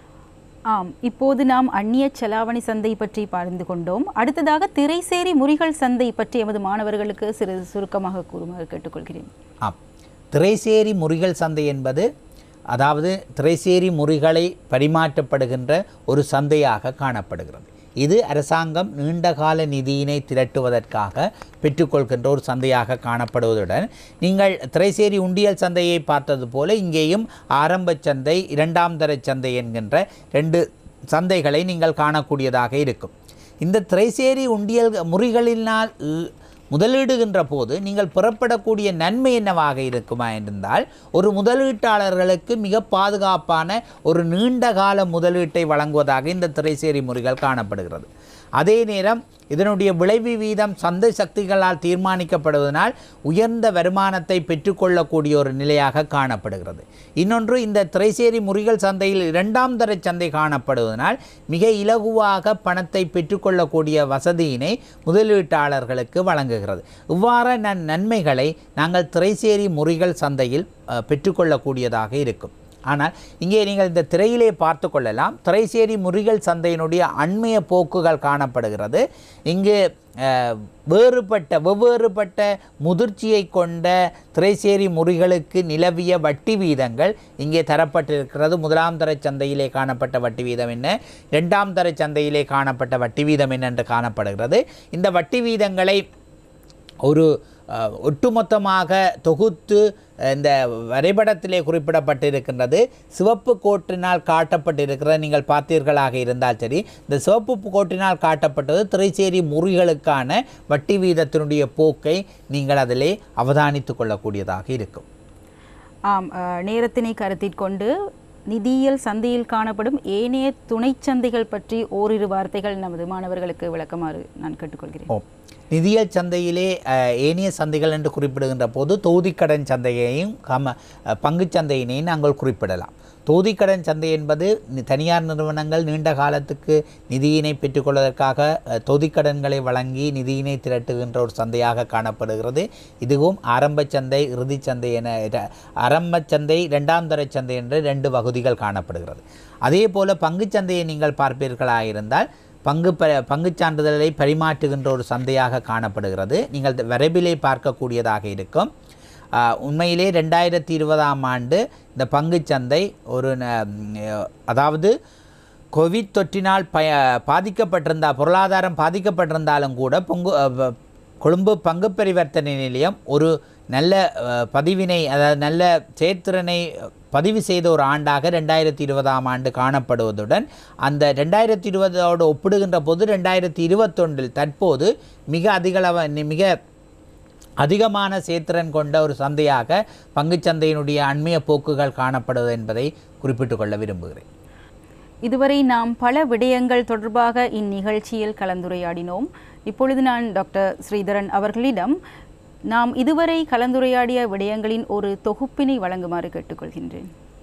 ஆம், இப்போது நாம் அந்நிய செலாவணி சந்தை பற்றி பார்த்து கொண்டோம். அடுத்ததாக திரைசேரி முறிகள் சந்தை பற்றி எமது மாணவர்களுக்கு சிறு சுருக்கமாக கூறுமாறு கேட்டுக்கொள்கிறேன். ஆம், திரைசேரி முறிகள் சந்தை என்பது அதாவது திரைசேரி முறிகளை பரிமாற்றப்படுகின்ற ஒரு சந்தையாக காணப்படுகிறது. இது அரசாங்கம் நீண்டகால நிதியினை திரட்டுவதற்காக பெற்றுக்கொள்கின்ற ஒரு சந்தையாக காணப்படுவதுடன் நீங்கள் திரைசேரி உண்டியல் சந்தையை பார்த்தது போல இங்கேயும் ஆரம்ப சந்தை, இரண்டாம் தர சந்தை என்கின்ற ரெண்டு சந்தைகளை நீங்கள் காணக்கூடியதாக இருக்கும். இந்த திரைசேரி உண்டியல் முறிகளினால் முதலீடுகின்ற போது நீங்கள் புறப்படக்கூடிய நன்மை என்னவாக இருக்குமா என்றால், ஒரு முதலீட்டாளர்களுக்கு மிக பாதுகாப்பான ஒரு நீண்டகால முதலீட்டை வழங்குவதாக இந்த திரைசேரி முறைகள் காணப்படுகிறது. அதே நேரம் இதனுடைய விளைவு வீதம் சந்தை சக்திகளால் தீர்மானிக்கப்படுவதனால் உயர்ந்த வருமானத்தை பெற்றுக்கொள்ளக்கூடிய ஒரு நிலையாக காணப்படுகிறது. இன்னொன்று, இந்த திரைசேரி முறிகள் சந்தையில் இரண்டாம் தர சந்தை காணப்படுவதனால் மிக இலகுவாக பணத்தை பெற்றுக்கொள்ளக்கூடிய வசதியினை முதலீட்டாளர்களுக்கு வழங்குகிறது. இவ்வாறான நன்மைகளை நாங்கள் திரைசேரி முறிகள் சந்தையில் பெற்றுக்கொள்ளக்கூடியதாக இருக்கும். ஆனால் இங்கே நீங்கள் இந்த திரையிலே பார்த்து கொள்ளலாம், திரைசேரி முறிகள் சந்தையினுடைய அண்மைய போக்குகள் காணப்படுகிறது. இங்கு வேறுபட்ட வெவ்வேறுபட்ட முதிர்ச்சியை கொண்ட திரைசேரி முறிகளுக்கு நிலவிய வட்டி வீதங்கள் இங்கே தரப்பட்டிருக்கிறது. முதலாம் தர சந்தையிலே காணப்பட்ட வட்டி வீதம் என்ன, இரண்டாம் தர சந்தையிலே காணப்பட்ட வட்டி வீதம் என்ன என்று காணப்படுகிறது. இந்த வட்டி வீதங்களை ஒரு ஒட்டுமொத்தமாக தொகுத்து இந்த வரைபடத்திலே குறிப்பிடப்பட்டிருக்கின்றது. சிவப்பு கோட்டினால் காட்டப்பட்டிருக்கிறது நீங்கள் பார்த்தீர்களாக இருந்தால் சரி, இந்த சிவப்பு கோட்டினால் காட்டப்பட்டது திரைசேரி முறிகளுக்கான வட்டி வீதத்தினுடைய போக்கை நீங்கள் அதிலே அவதானித்து கொள்ளக்கூடியதாக இருக்கும். ஆம், நேரத்தினை கருத்தில் கொண்டு நிதியியல் சந்தையில் காணப்படும் ஏனைய துணை சந்தைகள் பற்றி ஓரிரு வார்த்தைகள் நமது மாணவர்களுக்கு விளக்குமாறு நான் கேட்டுக்கொள்கிறேன். ஓ நிதியியல் சந்தையிலே ஏனைய சந்தைகள் என்று குறிப்பிடுகின்ற போது தொகுதிக்கடன் சந்தையையும் கம பங்குச் சந்தையினையும் நாங்கள் குறிப்பிடலாம். தொகுதிக்கடன் சந்தை என்பது தனியார் நிறுவனங்கள் நீண்ட காலத்துக்கு நிதியினை பெற்றுக்கொள்வதற்காக தொகுதிக்கடன்களை வழங்கி நிதியினை திரட்டுகின்ற ஒரு சந்தையாக காணப்படுகிறது. இதுவும் ஆரம்ப சந்தை, இறுதி சந்தை என ஆரம்ப சந்தை, இரண்டாம் தர சந்தை என்று ரெண்டு வகுதிகள் காணப்படுகிறது. அதே போல பங்குச் சந்தையை நீங்கள் பார்ப்பீர்களாக இருந்தால் பங்கு ப பங்குச் சான்றிதழை பரிமாற்றுகின்ற ஒரு சந்தையாக காணப்படுகிறது. நீங்கள் வரைபிலை பார்க்கக்கூடியதாக இருக்கும். உண்மையிலே ரெண்டாயிரத்தி இருபதாம் ஆண்டு இந்த பங்குச்சந்தை ஒரு அதாவது கோவிட் தொற்றினால் ப பாதிக்கப்பட்டிருந்தால் பொருளாதாரம் பாதிக்கப்பட்டிருந்தாலும் கூட பொங்கு கொழும்பு பங்கு பரிவர்த்தனை நிலையம் ஒரு நல்ல பதிவினை, அதாவது நல்ல செயற்திறனை பதிவு செய்த ஒரு ஆண்டாக ரெண்டாயிரத்தி இருபதாம் ஆண்டு காணப்படுவதுடன் அந்த ரெண்டாயிரத்தி இருபதோடு ஒப்பிடுகின்ற போது ரெண்டாயிரத்தி இருபத்தொன்றில் தற்போது மிக அதிகளவ மிக அதிகமான சேத்திரன் கொண்ட ஒரு சந்தையாக பங்குச்சந்தையினுடைய அண்மைய போக்குகள் காணப்படுவது என்பதை குறிப்பிட்டுக் கொள்ள விரும்புகிறேன். இதுவரை நாம் பல விடயங்கள் தொடர்பாக இந்நிகழ்ச்சியில் கலந்துரையாடினோம். இப்பொழுது நான் டாக்டர் ஸ்ரீதரன் அவர்களிடம் நாம் இதுவரை கலந்துரையாடிய விடயங்களின் ஒரு தொகுப்பினை வழங்குமாறு கேட்டுக்கொள்கின்றேன்.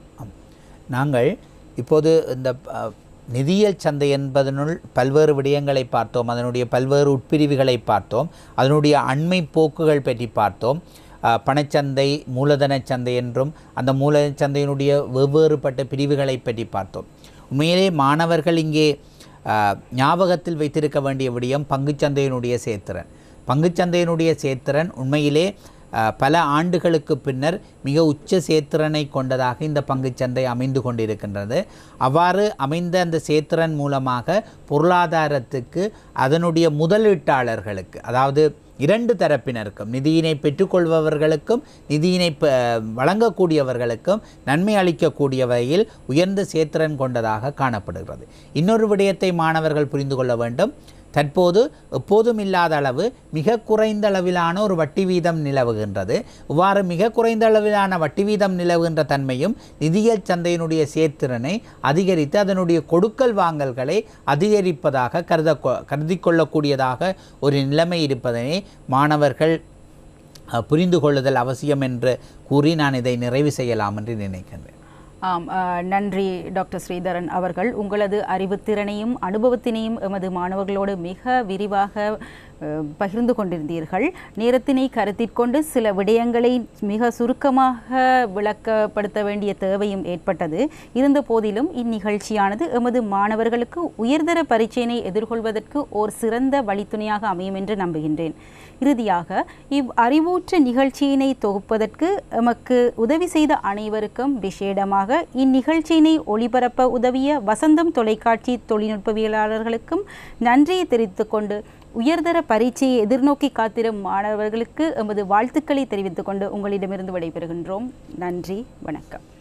நாங்கள் இப்போது இந்த நிதியியல் சந்தை என்பதனுள் பல்வேறு விடயங்களை பார்த்தோம், அதனுடைய பல்வேறு உட்பிரிவுகளை பார்த்தோம், அதனுடைய அண்மை போக்குகள் பற்றி பார்த்தோம். பணச்சந்தை, மூலதன சந்தை என்றும் அந்த மூலதன சந்தையினுடைய வெவ்வேறுபட்ட பிரிவுகளை பற்றி பார்த்தோம். உண்மையிலே மாணவர்கள் இங்கே ஞாபகத்தில் வைத்திருக்க வேண்டிய விடயம் பங்குச்சந்தையினுடைய சேத்திரன். பங்குச்சந்தையினுடைய சேத்திரன் உண்மையிலே பல ஆண்டுகளுக்கு பின்னர் மிக உச்ச சேத்திரனை கொண்டதாக இந்த பங்குச்சந்தை அமைந்து கொண்டிருக்கின்றது. அவ்வாறு அமைந்த அந்த சேத்திரன் மூலமாக பொருளாதாரத்துக்கு அதனுடைய முதலீட்டாளர்களுக்கு, அதாவது இரண்டு தரப்பினருக்கும், நிதியினை பெற்றுக்கொள்பவர்களுக்கும் நிதியினை வழங்கக்கூடியவர்களுக்கும் நன்மை அளிக்கக்கூடிய வகையில் உயர்ந்த சேத்திரன் கொண்டதாக காணப்படுகிறது. இன்னொரு விடயத்தை மாணவர்கள் புரிந்து கொள்ள வேண்டும். தற்போது எப்போதும் இல்லாத அளவு மிக குறைந்த அளவிலான ஒரு வட்டி வீதம் நிலவுகின்றது. இவ்வாறு மிக குறைந்த அளவிலான வட்டி வீதம் நிலவுகின்ற தன்மையும் நிதியியல் சந்தையினுடைய சேர்த்திறனை அதிகரித்து அதனுடைய கொடுக்கல் வாங்கல்களை அதிகரிப்பதாக கருத கருதி கொள்ளக்கூடியதாக ஒரு நிலைமை இருப்பதனை மாணவர்கள் புரிந்து கொள்ளுதல் அவசியம் என்று கூறி நான் இதை நிறைவு செய்யலாம் என்று நினைக்கின்றேன். ஆம், நன்றி டாக்டர் ஸ்ரீதரன் அவர்கள். உங்களது அறிவுத்திறனையும் அனுபவத்தினையும் எமது மாணவர்களோடு மிக விரிவாக பகிர்ந்து கொண்டிருந்தீர்கள். நேரத்தினை கருத்திற்கொண்டு சில விடயங்களை மிக சுருக்கமாக விளக்கப்படுத்த வேண்டிய தேவையும் ஏற்பட்டது. இருந்த போதிலும் இந்நிகழ்ச்சியானது எமது மாணவர்களுக்கு உயர்தர பரீட்சையினை எதிர்கொள்வதற்கு ஓர் சிறந்த வழித்துணையாக அமையும் என்று நம்புகின்றேன். இறுதியாக இவ் அறிவூற்ற நிகழ்ச்சியினை தொகுப்பதற்கு எமக்கு உதவி செய்த அனைவருக்கும் விசேடமாக இந்நிகழ்ச்சியினை ஒளிபரப்ப உதவிய வசந்தம் தொலைக்காட்சி தொழில்நுட்பவியலாளர்களுக்கும் நன்றியை தெரிவித்துக் கொண்டு உயர்தர பரீட்சையை எதிர்நோக்கி காத்திரும் மாணவர்களுக்கு எமது வாழ்த்துக்களை தெரிவித்துக் கொண்டு உங்களிடமிருந்து விடைபெறுகின்றோம். நன்றி, வணக்கம்.